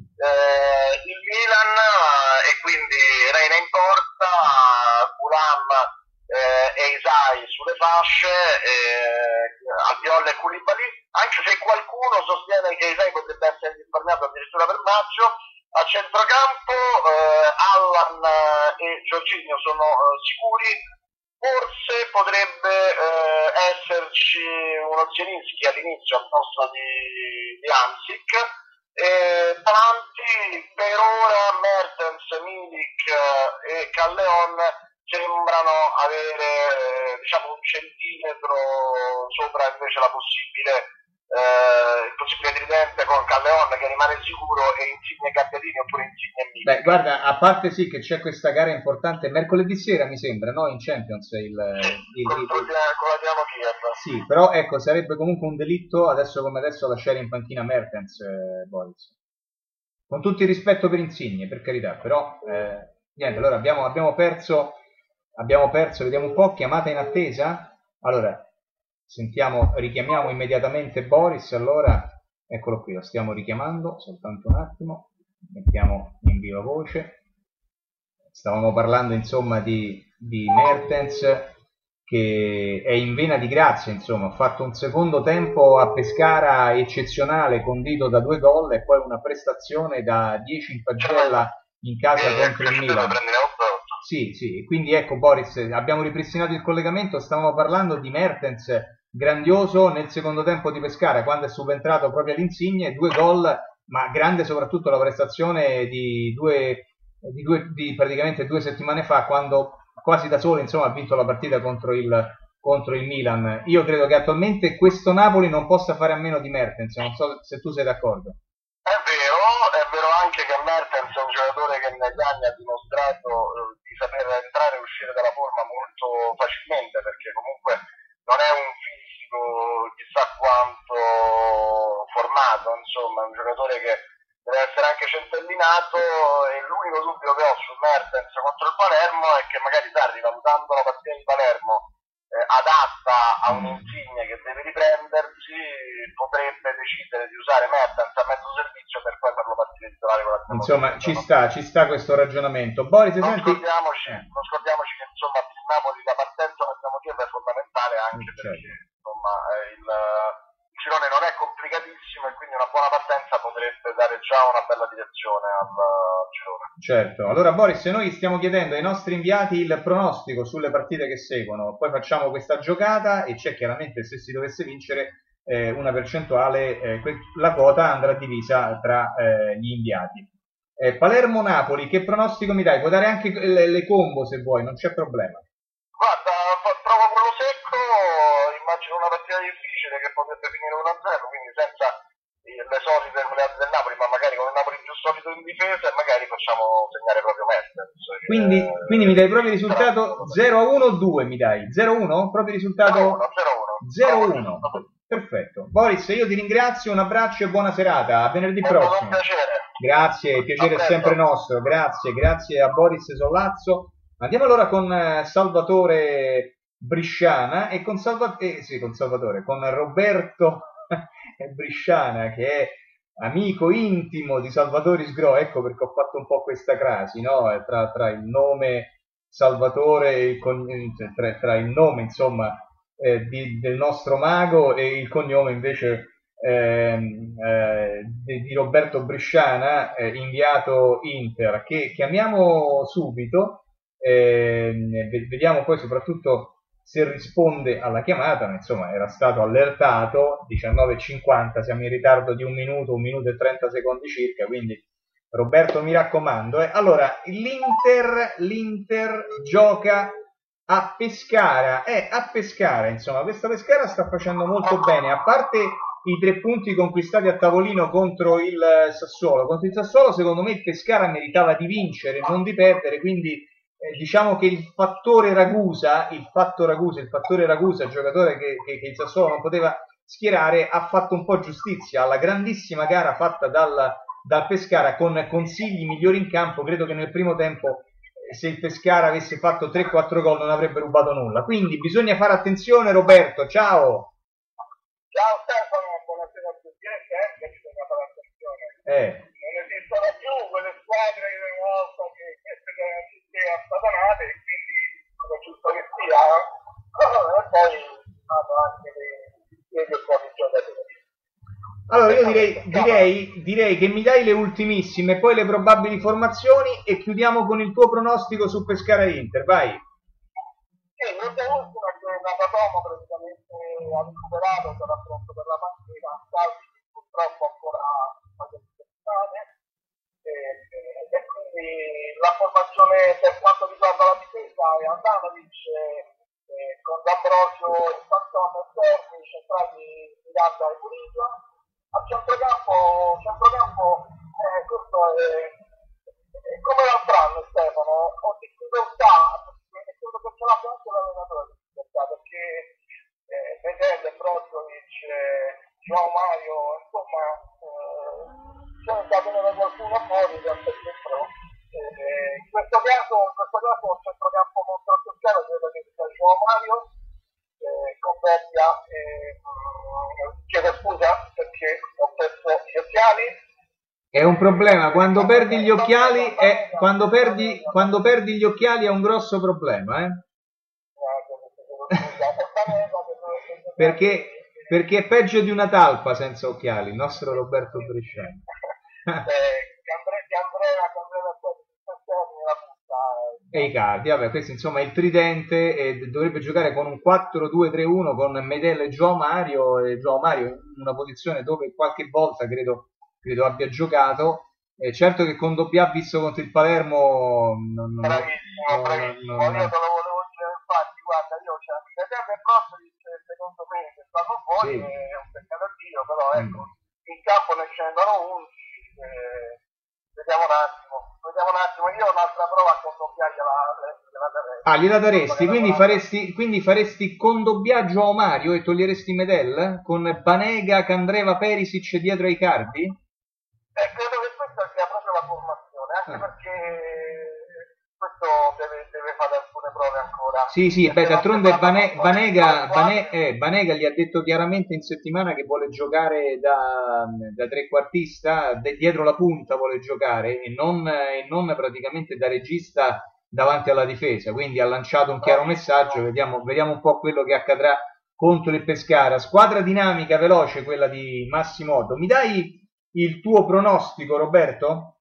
C: eh, il Milan, eh, e quindi Reina in porta, Thuram eh, e Isai sulle fasce, eh, Albiol e Koulibaly, anche se qualcuno sostiene che Isai potrebbe essere risparmiato addirittura per maggio. A centrocampo eh, Allan e Jorginho sono eh, sicuri, forse potrebbe eh, esserci uno Zielinski all'inizio al posto di, di Hamsik, e davanti per ora Mertens, Milik eh, e Calleon sembrano avere eh, diciamo un centimetro sopra invece la possibile Eh, il possibile tridente con Calleon che rimane sicuro, e Insigne Gabbiadini oppure Insigne e Milik.
A: Beh, guarda, a parte sì che c'è questa gara importante mercoledì sera, mi sembra, no? In Champions il,
C: sì,
A: il,
C: con,
A: il,
C: con la Dinamo Kiev.
A: Sì, però ecco, sarebbe comunque un delitto adesso come adesso lasciare in panchina Mertens, eh, Boris. Con tutto il rispetto per Insigne, per carità, però eh, niente, allora abbiamo, abbiamo perso, abbiamo perso, vediamo un po', chiamata in attesa. Allora, sentiamo, richiamiamo immediatamente Boris, allora, eccolo qui, lo stiamo richiamando, soltanto un attimo, mettiamo in viva voce, stavamo parlando insomma di, di Mertens che è in vena di grazia, insomma, ha fatto un secondo tempo a Pescara eccezionale, condito da due gol e poi una prestazione da dieci in pagella in casa
B: Eh,
A: contro il
B: ecco,
A: Milan.
B: prendere otto.
A: Sì, sì, quindi ecco Boris, abbiamo ripristinato il collegamento, stavamo parlando di Mertens, grandioso nel secondo tempo di Pescara, quando è subentrato proprio all'Insigne, due gol, ma grande soprattutto la prestazione di due, di due di praticamente due settimane fa, quando quasi da solo insomma ha vinto la partita contro il, contro il Milan. Io credo che attualmente questo Napoli non possa fare a meno di Mertens, non so se tu sei d'accordo.
B: È vero, è vero anche che Mertens è un giocatore che negli anni ha dimostrato eh, di saper entrare e uscire dalla forma molto facilmente, perché comunque non è un fisico chissà quanto formato, insomma, è un giocatore che deve essere anche centellinato, e l'unico dubbio che ho su Mertens contro il Palermo è che magari sta rivalutando la partita di Palermo eh, adatta a un Insigne che deve riprendersi, potrebbe decidere di usare Mertens a mezzo servizio per poi farlo partire titolare con la
A: insomma ci sta, ci sta questo ragionamento. Boris,
B: non
A: senti...
B: scordiamoci,
A: eh.
B: non scordiamoci che insomma per il Napoli la partenza nel motivo è fondamentale anche
A: certo.
B: perché insomma il, il girone non è complicatissimo e quindi una buona partenza potrebbe dare già una bella direzione al girone.
A: Certo, allora Boris, noi stiamo chiedendo ai nostri inviati il pronostico sulle partite che seguono, poi facciamo questa giocata e c'è chiaramente, se si dovesse vincere, eh, una percentuale, eh, la quota andrà divisa tra eh, gli inviati. Eh, Palermo-Napoli, che pronostico mi dai? Puoi dare anche le, le combo se vuoi, non c'è problema.
B: Guarda, provo quello secco, immagino una partita difficile che potrebbe finire uno a zero, quindi senza le solite goleate del Napoli, ma magari con un Napoli più solido in difesa e magari facciamo segnare proprio Mertens.
A: Quindi,
B: eh,
A: quindi mi dai proprio il risultato zero a uno o due mi dai? zero a uno? Proprio il risultato zero a uno. Perfetto. Boris, io ti ringrazio, un abbraccio e buona serata. A venerdì prossimo.
B: Un piacere.
A: Grazie, il piacere è sempre nostro. Grazie, grazie a Boris Sollazzo. Andiamo allora con Salvatore Brisciana e con, Salva- eh, sì, con Salvatore, con Roberto Brisciana, che è amico intimo di Salvatore Sgro. Ecco perché ho fatto un po' questa crasi, no? Tra, tra il nome Salvatore e il cognome, tra, tra il nome insomma eh, di, del nostro mago e il cognome invece eh, eh, di, di Roberto Brisciana, eh, inviato Inter, che chiamiamo subito, eh, vediamo poi soprattutto se risponde alla chiamata, insomma era stato allertato, diciannove e cinquanta, siamo in ritardo di un minuto, un minuto e trenta secondi circa, quindi Roberto mi raccomando. Eh. Allora, l'Inter, l'Inter gioca a Pescara, eh, a Pescara, insomma, questa Pescara sta facendo molto bene, a parte i tre punti conquistati a tavolino contro il Sassuolo. Contro il Sassuolo secondo me il Pescara meritava di vincere, non di perdere, quindi eh, diciamo che il fattore Ragusa, il fatto Ragusa, il fattore Ragusa, giocatore che, che, che il Sassuolo non poteva schierare, ha fatto un po' giustizia alla grandissima gara fatta dal, dal Pescara con consigli migliori in campo. Credo che nel primo tempo se il Pescara avesse fatto tre quattro gol non avrebbe rubato nulla, quindi bisogna fare attenzione. Roberto, ciao.
B: Ciao Stefano, buonasera a tutti. Eh, bisogna fare attenzione.
A: Eh.
B: Non esistono più quelle squadre che una volta che queste tutte affatonate, e quindi come giusto che sia, e poi hanno anche dei buoni giocatori.
A: Allora io direi, direi, direi che mi dai le ultimissime, poi le probabili formazioni e chiudiamo con il tuo pronostico su Pescara Inter, vai.
B: Sì, l'ultima ultima che Nakatomo praticamente ha recuperato, sarà pronto per la partita, Salvi purtroppo ancora a settimane, e, e quindi la formazione per quanto riguarda la difesa è Andanovic eh, con D'Ambrosio, Pantone e Serni, centrali Miranda e Murillo. A centrocampo, centrocampo eh, questo è, è come l'altro anno, Stefano, ho difficoltà, e credo che ce l'abbia anche l'allenatore, perché eh, Medel, Brozovic, eh, João Mario, insomma, eh, c'è da tenere qualcuno fuori dal centro. Eh, in questo caso, in questo caso un centrocampo molto attenzione, credo che sia João Mario, eh, Convertia, eh, chiedo scusa perché ho perso gli occhiali,
A: È un problema, quando perdi gli occhiali è, quando perdi, quando perdi gli occhiali è un grosso problema, eh? perché, perché è peggio di una talpa senza occhiali, il nostro Roberto Bresciani. E i cardi, vabbè, questo insomma è il tridente, e dovrebbe giocare con un quattro due tre uno con Medel e João Mario, e João Mario in una posizione dove qualche volta credo, credo abbia giocato. Eh, certo che con doppia visto contro il Palermo non, non,
B: bravissimo,
A: non,
B: bravissimo,
A: non,
B: io te lo volevo dire, infatti guarda, io c'è l'idea del corso dice secondo me che stanno fuori,
A: sì.
B: È un peccato Dio, però ecco,
A: Mm.
B: in campo ne scendono undici, eh, vediamo un attimo, vediamo un attimo, io un'altra prova con doppiaggio la, la darei.
A: Ah, gliela daresti, quindi faresti, quindi faresti con doppiaggio a Mario e toglieresti Medel? Con Banega, Candreva, Perisic dietro ai cardi?
B: Eh, credo che questa sia proprio la formazione, anche
A: Ah.
B: perché questo deve, deve fare alcune prove ancora.
A: Sì, sì, beh,
B: Perché
A: d'altronde
B: non si
A: Bane-
B: parla-
A: Banega,
B: non si
A: Bane-
B: parla-
A: eh, Banega gli ha detto chiaramente in settimana che vuole giocare da, da trequartista, de- dietro la punta vuole giocare e non, e non praticamente da regista davanti alla difesa, quindi ha lanciato un chiaro messaggio, vediamo, vediamo un po' quello che accadrà contro il Pescara. Squadra dinamica, veloce quella di Massimo Oddo. Mi dai il tuo pronostico, Roberto?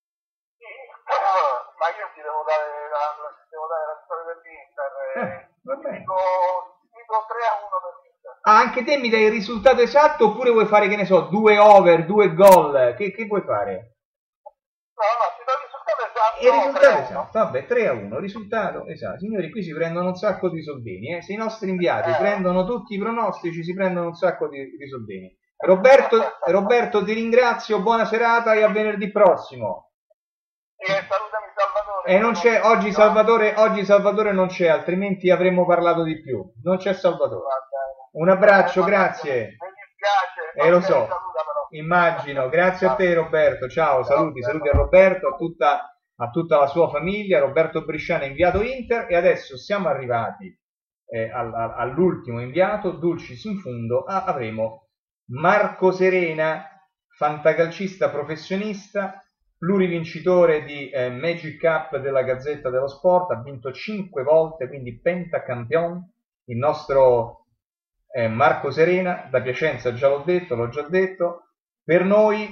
B: Ma io ti devo dare la, devo dare la storia dell'Inter.
A: Eh, va bene.
B: Dico, dico tre a uno per l'Inter.
A: Ah, anche te mi dai il risultato esatto oppure vuoi fare, che ne so, due over, due gol? Che, che vuoi fare?
B: No, no, ti do il risultato esatto.
A: Il risultato
B: tre a uno.
A: esatto, vabbè, tre a uno, risultato esatto. Signori, qui si prendono un sacco di soldini, eh? Se i nostri inviati
B: Eh.
A: prendono tutti i pronostici, si prendono un sacco di, di soldini. Roberto, Roberto, ti ringrazio, buona serata e a venerdì prossimo.
B: E salutami Salvatore.
A: E non c'è, oggi Salvatore, oggi Salvatore non c'è, altrimenti avremmo parlato di più. Non c'è Salvatore. Un abbraccio, grazie.
B: Mi dispiace.
A: Eh, lo
B: Ok,
A: so,
B: saluta però.
A: immagino. Grazie a te Roberto, ciao, saluti, saluti a Roberto, a tutta, a tutta la sua famiglia. Roberto Bresciani, inviato Inter, e adesso siamo arrivati eh, all- all- all'ultimo inviato, Dulcis in fundo, ah, avremo Marco Serena, fantacalcista professionista, plurivincitore di eh, Magic Cup della Gazzetta dello Sport, ha vinto cinque volte, quindi pentacampion, il nostro eh, Marco Serena, da Piacenza già l'ho detto, l'ho già detto, per noi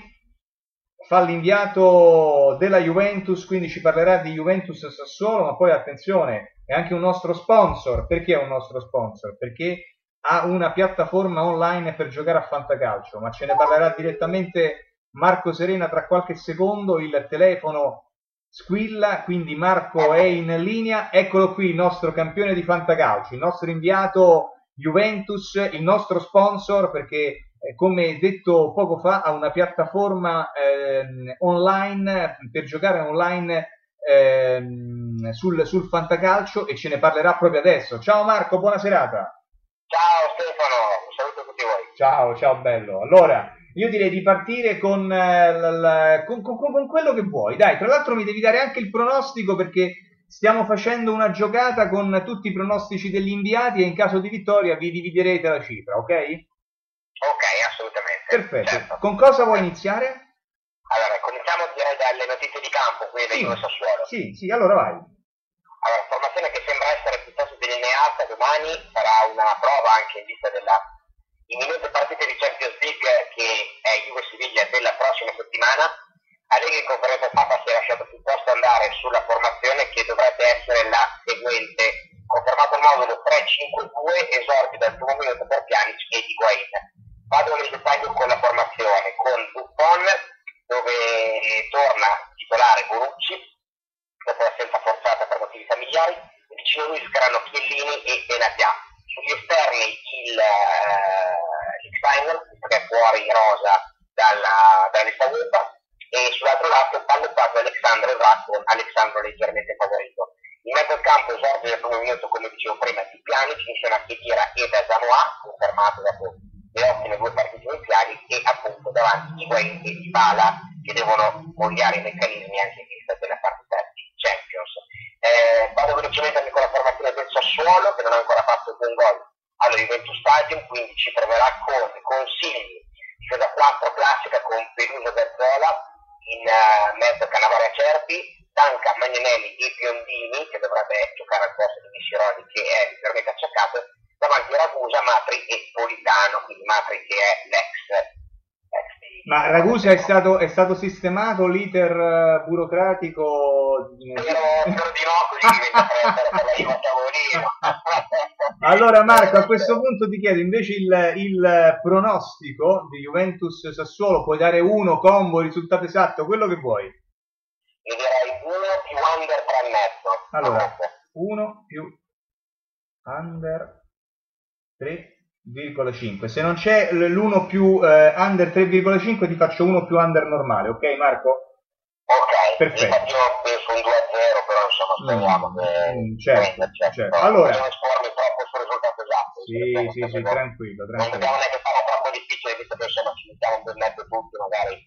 A: fa l'inviato della Juventus, quindi ci parlerà di Juventus Sassuolo, ma poi attenzione, è anche un nostro sponsor. Perché è un nostro sponsor? Perché ha una piattaforma online per giocare a fantacalcio, ma ce ne parlerà direttamente Marco Serena tra qualche secondo. Il telefono squilla, quindi Marco è in linea. Eccolo qui, il nostro campione di fantacalcio, il nostro inviato Juventus, il nostro sponsor, perché eh, come detto poco fa ha una piattaforma eh, online per giocare online eh, sul, sul fantacalcio, e ce ne parlerà proprio adesso. Ciao Marco, buona serata.
B: Ciao Stefano, un saluto a tutti voi.
A: Ciao, ciao bello. Allora, io direi di partire con, eh, la, la, con, con, con quello che vuoi. Dai, tra l'altro mi devi dare anche il pronostico, perché stiamo facendo una giocata con tutti i pronostici degli inviati e in caso di vittoria vi dividerete la cifra, ok?
B: Ok, assolutamente.
A: Perfetto.
B: Certo.
A: Con cosa vuoi iniziare?
B: Allora, cominciamo direi dalle notizie di campo, quelle
A: Sì,
B: da Juve Sassuolo.
A: sì, sì, allora vai.
B: Allora, formazione che sembra essere piuttosto delineata, domani sarà una prova anche in vista della imminente partita di Champions League che è Juve-Siviglia della prossima settimana. Allegri in conferenza stampa si è lasciato piuttosto andare sulla formazione che dovrebbe essere la seguente. Confermato il modulo tre cinque due, esordi dal primo minuto per Pjanic e Higuain. Vado nel dettaglio con la formazione, con Buffon, dove torna titolare Bonucci, dopo l'assenza forzata per motivi familiari, vicino a lui saranno Chiellini e Benatia. Sugli esterni il uh, Steiner, che è fuori rosa dalla, dalla lista UEFA, e sull'altro lato ballottato Alexandro Zak con Alexandro leggermente favorito. In mezzo al campo esordio del primo minuto, come dicevo prima, di Pjanic insieme a Khedira e da Zamoa, confermato dopo le ottime due partite iniziali, e appunto davanti Higuain e Dybala, che devono mogliare i meccanismi anche in vista della partita di Champions. Eh, vado velocemente anche con la formazione del Sassuolo, che non ha ancora fatto un gol allo Juventus Stadium, quindi ci troverà con Consigli, difesa quattro classica con Peluso Gazzola,
D: in uh, mezzo a Cannavaro e Acerbi, Tanca, Magnanelli e Biondini, che dovrebbe giocare al posto di Missiroli, che è leggermente acciaccato, davanti a Ragusa, Matri e Politano, quindi Matri che è l'ex. l'ex di...
A: Ma Ragusa è stato, è stato sistemato l'iter uh, burocratico?
D: Spero, spero di no, così diventa prendere per la Juve a tavolino.
A: Allora Marco, a questo punto ti chiedo invece il, il pronostico di Juventus Sassuolo, puoi dare uno, combo, risultato esatto, quello che vuoi.
D: Io direi uno più under tre e mezzo.
A: Allora, uno più under tre virgola cinque. Se non c'è l'uno più eh, under tre virgola cinque ti faccio uno più under normale, ok Marco?
D: Ok,
A: perfetto.
D: Io penso un due a zero, però insomma speriamo
A: mm,
D: che...
A: certo, certo. certo. Allora...
D: non espormi troppo sul risultato esatto.
A: Sì, sì, sì, tranquillo, tranquillo.
D: Non dobbiamo neanche fare troppo difficile, visto che insomma ci mettiamo per mezzo tutti, magari...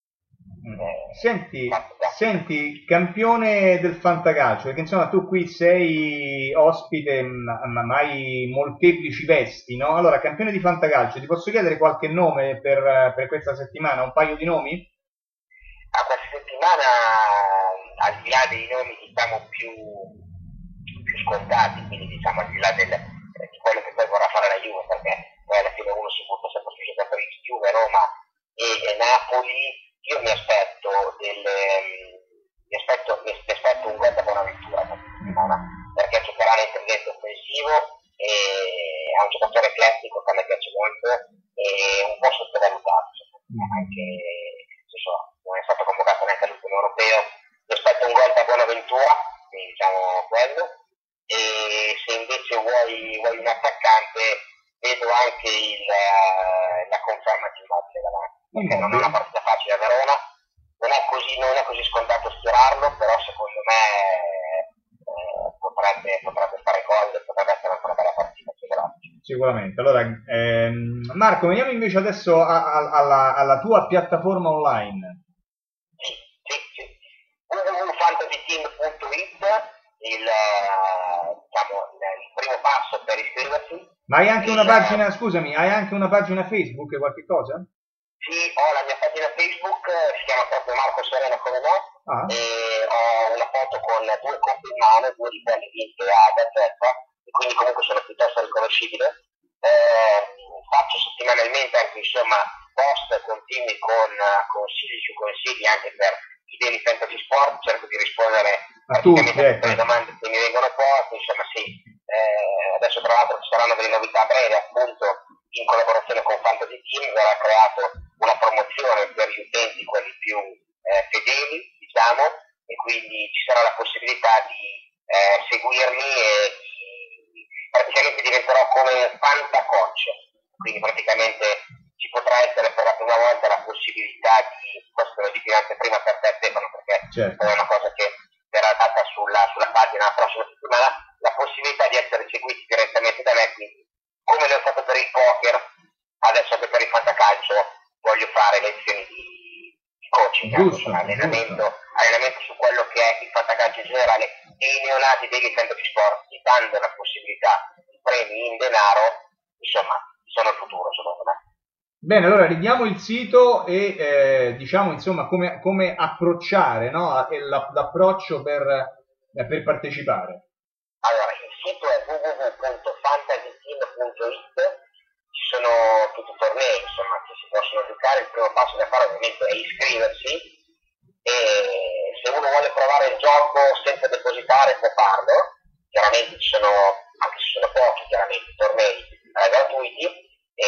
A: Senti, senti, campione del fantacalcio, perché insomma tu qui sei ospite, ma mai molteplici vesti, no? Allora, campione di fantacalcio, ti posso chiedere qualche nome per, per questa settimana, un paio di nomi?
D: A questa settimana, al di là dei nomi diciamo più, più scontati, quindi diciamo al di là del, di quello che poi vorrà fare la Juve, perché poi alla fine uno si butta sempre sui giocatori di Juve, Roma e, e Napoli. Io mi aspetto, delle, mi aspetto, mi aspetto un gol da Bonaventura questa settimana, perché giocherà nel tridente offensivo e è un giocatore eclettico che a me piace molto e un po' sottovalutato, anche se so, non è stato convocato neanche all'ultimo europeo. Mi aspetto un gol da Bonaventura, quindi diciamo quello, e se invece vuoi, vuoi un attaccante vedo anche il, la conferma di Immobile davanti, perché non è una partita facile a Verona, non è così, non è così scontato schierarlo, però secondo me eh, potrebbe, potrebbe fare gol e potrebbe essere anche una bella partita.
A: Sicuramente. Allora, ehm, Marco, veniamo invece adesso a, a, alla, alla tua piattaforma online.
D: Sì, sì, sì. w w w punto fantasyteam punto it, il, diciamo, il primo passo per iscriversi.
A: Ma hai anche una pagina, scusami, hai anche una pagina Facebook, qualche cosa?
D: Sì, ho la mia pagina Facebook, si chiama proprio Marco Sereno come me, ah. E ho una foto con due coppe in mano, due di quelli vinte a gazzetta, e quindi comunque sono piuttosto riconoscibile. Eh, faccio settimanalmente anche insomma post continui con consigli su consigli anche per i daily fantasy sport, cerco di rispondere a tutte le domande che mi vengono poste, insomma sì. Eh, adesso tra l'altro ci saranno delle novità a breve, appunto in collaborazione con Fantasy Team verrà creato una promozione per gli utenti, quelli più eh, fedeli, diciamo, e quindi ci sarà la possibilità di eh, seguirmi e di, praticamente diventerò come fantacoach, quindi praticamente ci potrà essere per la prima volta la possibilità di, questo lo dico anche prima per te Stefano, perché certo. È una cosa che verrà data sulla, sulla pagina la prossima settimana, la possibilità di essere seguiti direttamente da me, quindi come l'ho fatto per il poker, adesso anche per il fantacalcio voglio fare lezioni di, di coaching, giusto, allenamento, allenamento su quello che è il fantacalcio in generale e i neonati dei fantasy sport, dando la possibilità di premi in denaro, insomma, sono il futuro secondo me.
A: Bene, allora ridiamo il sito e eh, diciamo insomma come, come approcciare, no? L'approccio per, eh, per partecipare.
D: Allora, il sito è w w w punto fantasyteam punto it, ci sono tutti i tornei insomma che si possono giocare, il primo passo da fare ovviamente è iscriversi e se uno vuole provare il gioco senza depositare può farlo, chiaramente ci sono, anche se sono pochi chiaramente, tornei eh, gratuiti e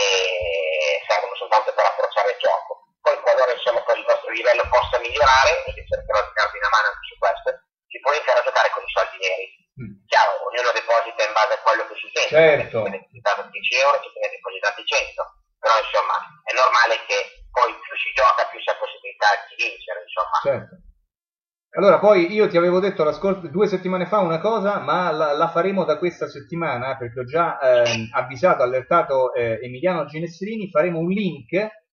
D: servono soltanto per approcciare il gioco. Poi qualora insomma poi il vostro livello possa migliorare, e cercherò di darvi una mano anche su questo, si può iniziare a giocare con i soldi neri. Mm. Chiaro, ognuno deposita in base a quello che succede.
A: Certo.
D: Se viene depositato dieci euro, si viene depositati cento, però insomma è normale che poi più si gioca più si ha possibilità di vincere, insomma.
A: Certo. Allora, poi io ti avevo detto la scor- due settimane fa una cosa, ma la, la faremo da questa settimana, perché ho già eh, avvisato, allertato eh, Emiliano Ginestrini, faremo un link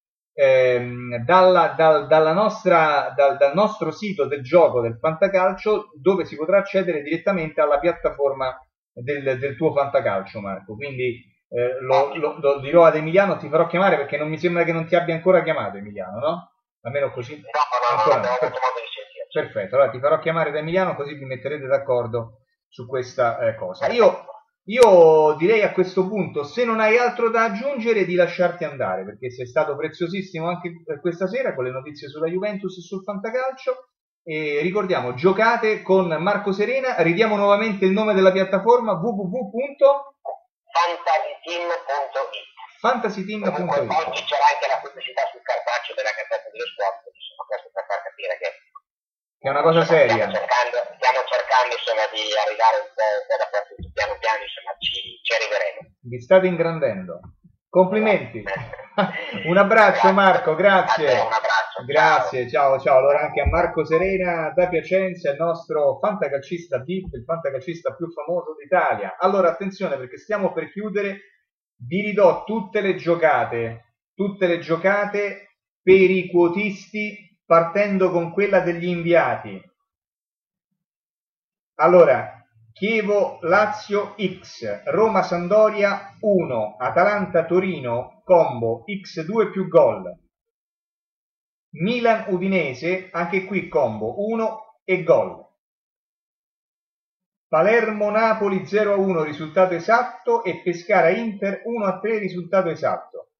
A: ehm, dalla, dal, dalla nostra, dal, dal nostro sito del gioco del fantacalcio, dove si potrà accedere direttamente alla piattaforma del, del tuo fantacalcio, Marco. Quindi eh, lo, lo, lo dirò ad Emiliano, ti farò chiamare perché non mi sembra che non ti abbia ancora chiamato Emiliano, no? Almeno così.
B: No, no,
A: ancora
B: no,
A: no.
B: Per... modo di sentire.
A: Perfetto, allora ti farò chiamare da Emiliano così vi metterete d'accordo su questa eh, cosa. Io, io direi a questo punto, se non hai altro da aggiungere, di lasciarti andare, perché sei stato preziosissimo anche questa sera con le notizie sulla Juventus e sul fantacalcio. E ricordiamo, giocate con Marco Serena, ridiamo nuovamente il nome della piattaforma w w w punto
D: fantasyteam punto it.
A: fantasyteam punto it.
D: Oggi c'era anche la pubblicità sul cartaceo della Gazzetta dello Sport, insomma, questo per far capire che,
A: che è una cosa
D: insomma,
A: seria.
D: Stiamo cercando, stiamo cercando insomma, di arrivare un po' dappertutto, piano piano insomma, ci, ci arriveremo.
A: Vi state ingrandendo. Complimenti. Un abbraccio Marco, grazie.
D: A te, un abbraccio.
A: Grazie, ciao ciao. Allora anche a Marco Serena da Piacenza, il nostro fantacalcista V I P, il fantacalcista più famoso d'Italia. Allora attenzione perché stiamo per chiudere, vi ridò tutte le giocate, tutte le giocate per i quotisti partendo con quella degli inviati. Allora, Chievo Lazio X, Roma Sampdoria uno, Atalanta Torino combo X due più gol, Milan Udinese anche qui combo uno e gol, Palermo Napoli zero a uno risultato esatto e Pescara Inter uno a tre risultato esatto.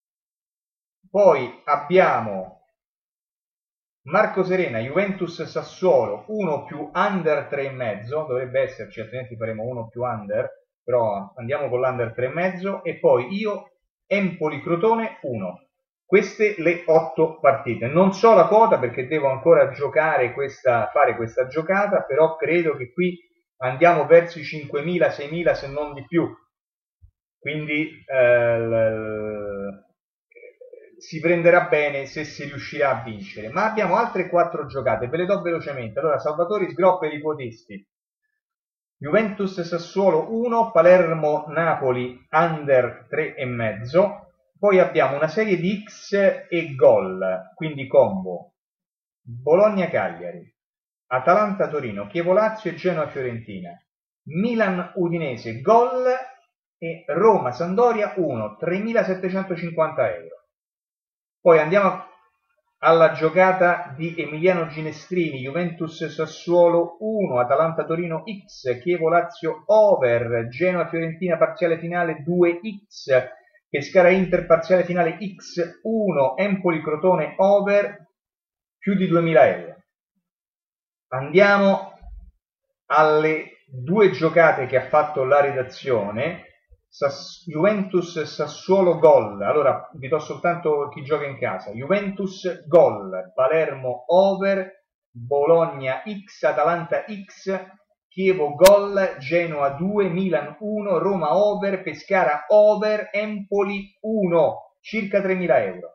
A: Poi abbiamo Marco Serena, Juventus Sassuolo uno più under tre e mezzo, dovrebbe esserci, altrimenti faremo uno più under, però andiamo con l'under tre e mezzo, e poi io Empoli Crotone uno. Queste le otto partite. Non so la quota perché devo ancora giocare questa, fare questa giocata, però credo che qui andiamo verso i cinquemila, seimila se non di più. Quindi eh, l... si prenderà bene se si riuscirà a vincere. Ma abbiamo altre quattro giocate, ve le do velocemente. Allora, Salvatore Sgro per i quotisti. Juventus Sassuolo uno, Palermo Napoli under tre e mezzo. Poi abbiamo una serie di X e gol, quindi combo. Bologna Cagliari, Atalanta Torino, Chievo Lazio e Genoa Fiorentina. Milan Udinese gol e Roma Sampdoria uno, tremilasettecentocinquanta euro. Poi andiamo alla giocata di Emiliano Ginestrini, Juventus Sassuolo uno, Atalanta Torino X, Chievo Lazio over, Genoa Fiorentina parziale finale due X, Pescara Inter parziale finale X uno, Empoli Crotone over, più di duemila euro. Andiamo alle due giocate che ha fatto la redazione. Sass- Juventus Sassuolo gol, allora vi do soltanto chi gioca in casa. Juventus gol, Palermo over, Bologna X, Atalanta X, Chievo gol, Genoa due, Milan uno, Roma over, Pescara over, Empoli uno, circa tremila euro.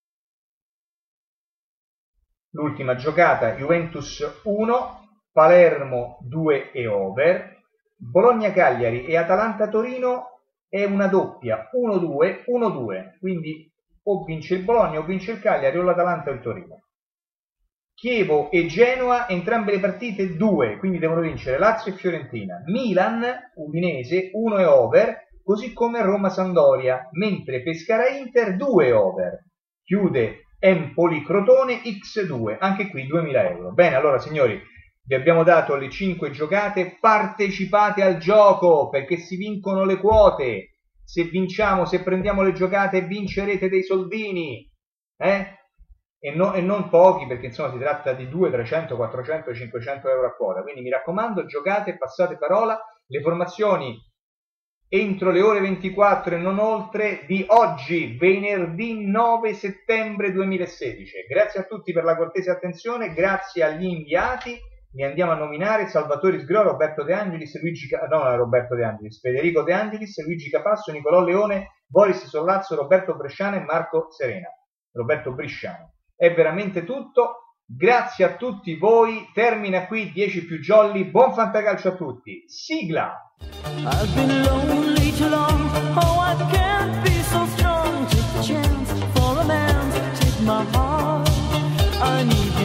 A: L'ultima giocata, Juventus uno, Palermo due e over, Bologna Cagliari e Atalanta Torino è una doppia, uno due, uno due, quindi o vince il Bologna o vince il Cagliari o l'Atalanta o il Torino. Chievo e Genoa, entrambe le partite due, quindi devono vincere Lazio e Fiorentina. Milan, Udinese, uno e over, così come Roma Sampdoria, mentre Pescara Inter due over. Chiude Empoli Crotone X due, anche qui duemila euro. Bene, allora signori, vi abbiamo dato le cinque giocate, partecipate al gioco perché si vincono le quote. Se vinciamo, se prendiamo le giocate, vincerete dei soldini, eh? E, no, e non pochi, perché insomma si tratta di duecento, trecento, quattrocento, cinquecento euro a quota. Quindi mi raccomando, giocate, passate parola. Le formazioni entro le ore ventiquattro e non oltre di oggi, venerdì nove settembre duemilasedici. Grazie a tutti per la cortese attenzione, grazie agli inviati. Li andiamo a nominare: Salvatore Sgro, Roberto De Angelis, Luigi Ca... no, Roberto De Angelis, Federico De Angelis, Luigi Capasso, Nicolò Leone, Boris Sollazzo, Roberto Bresciano e Marco Serena. Roberto Bresciano. È veramente tutto. Grazie a tutti voi. Termina qui dieci più jolly. Buon fantacalcio a tutti. Sigla. I've been lonely too long. Oh, I can't be so strong. Take a chance for a man. Take my heart. I need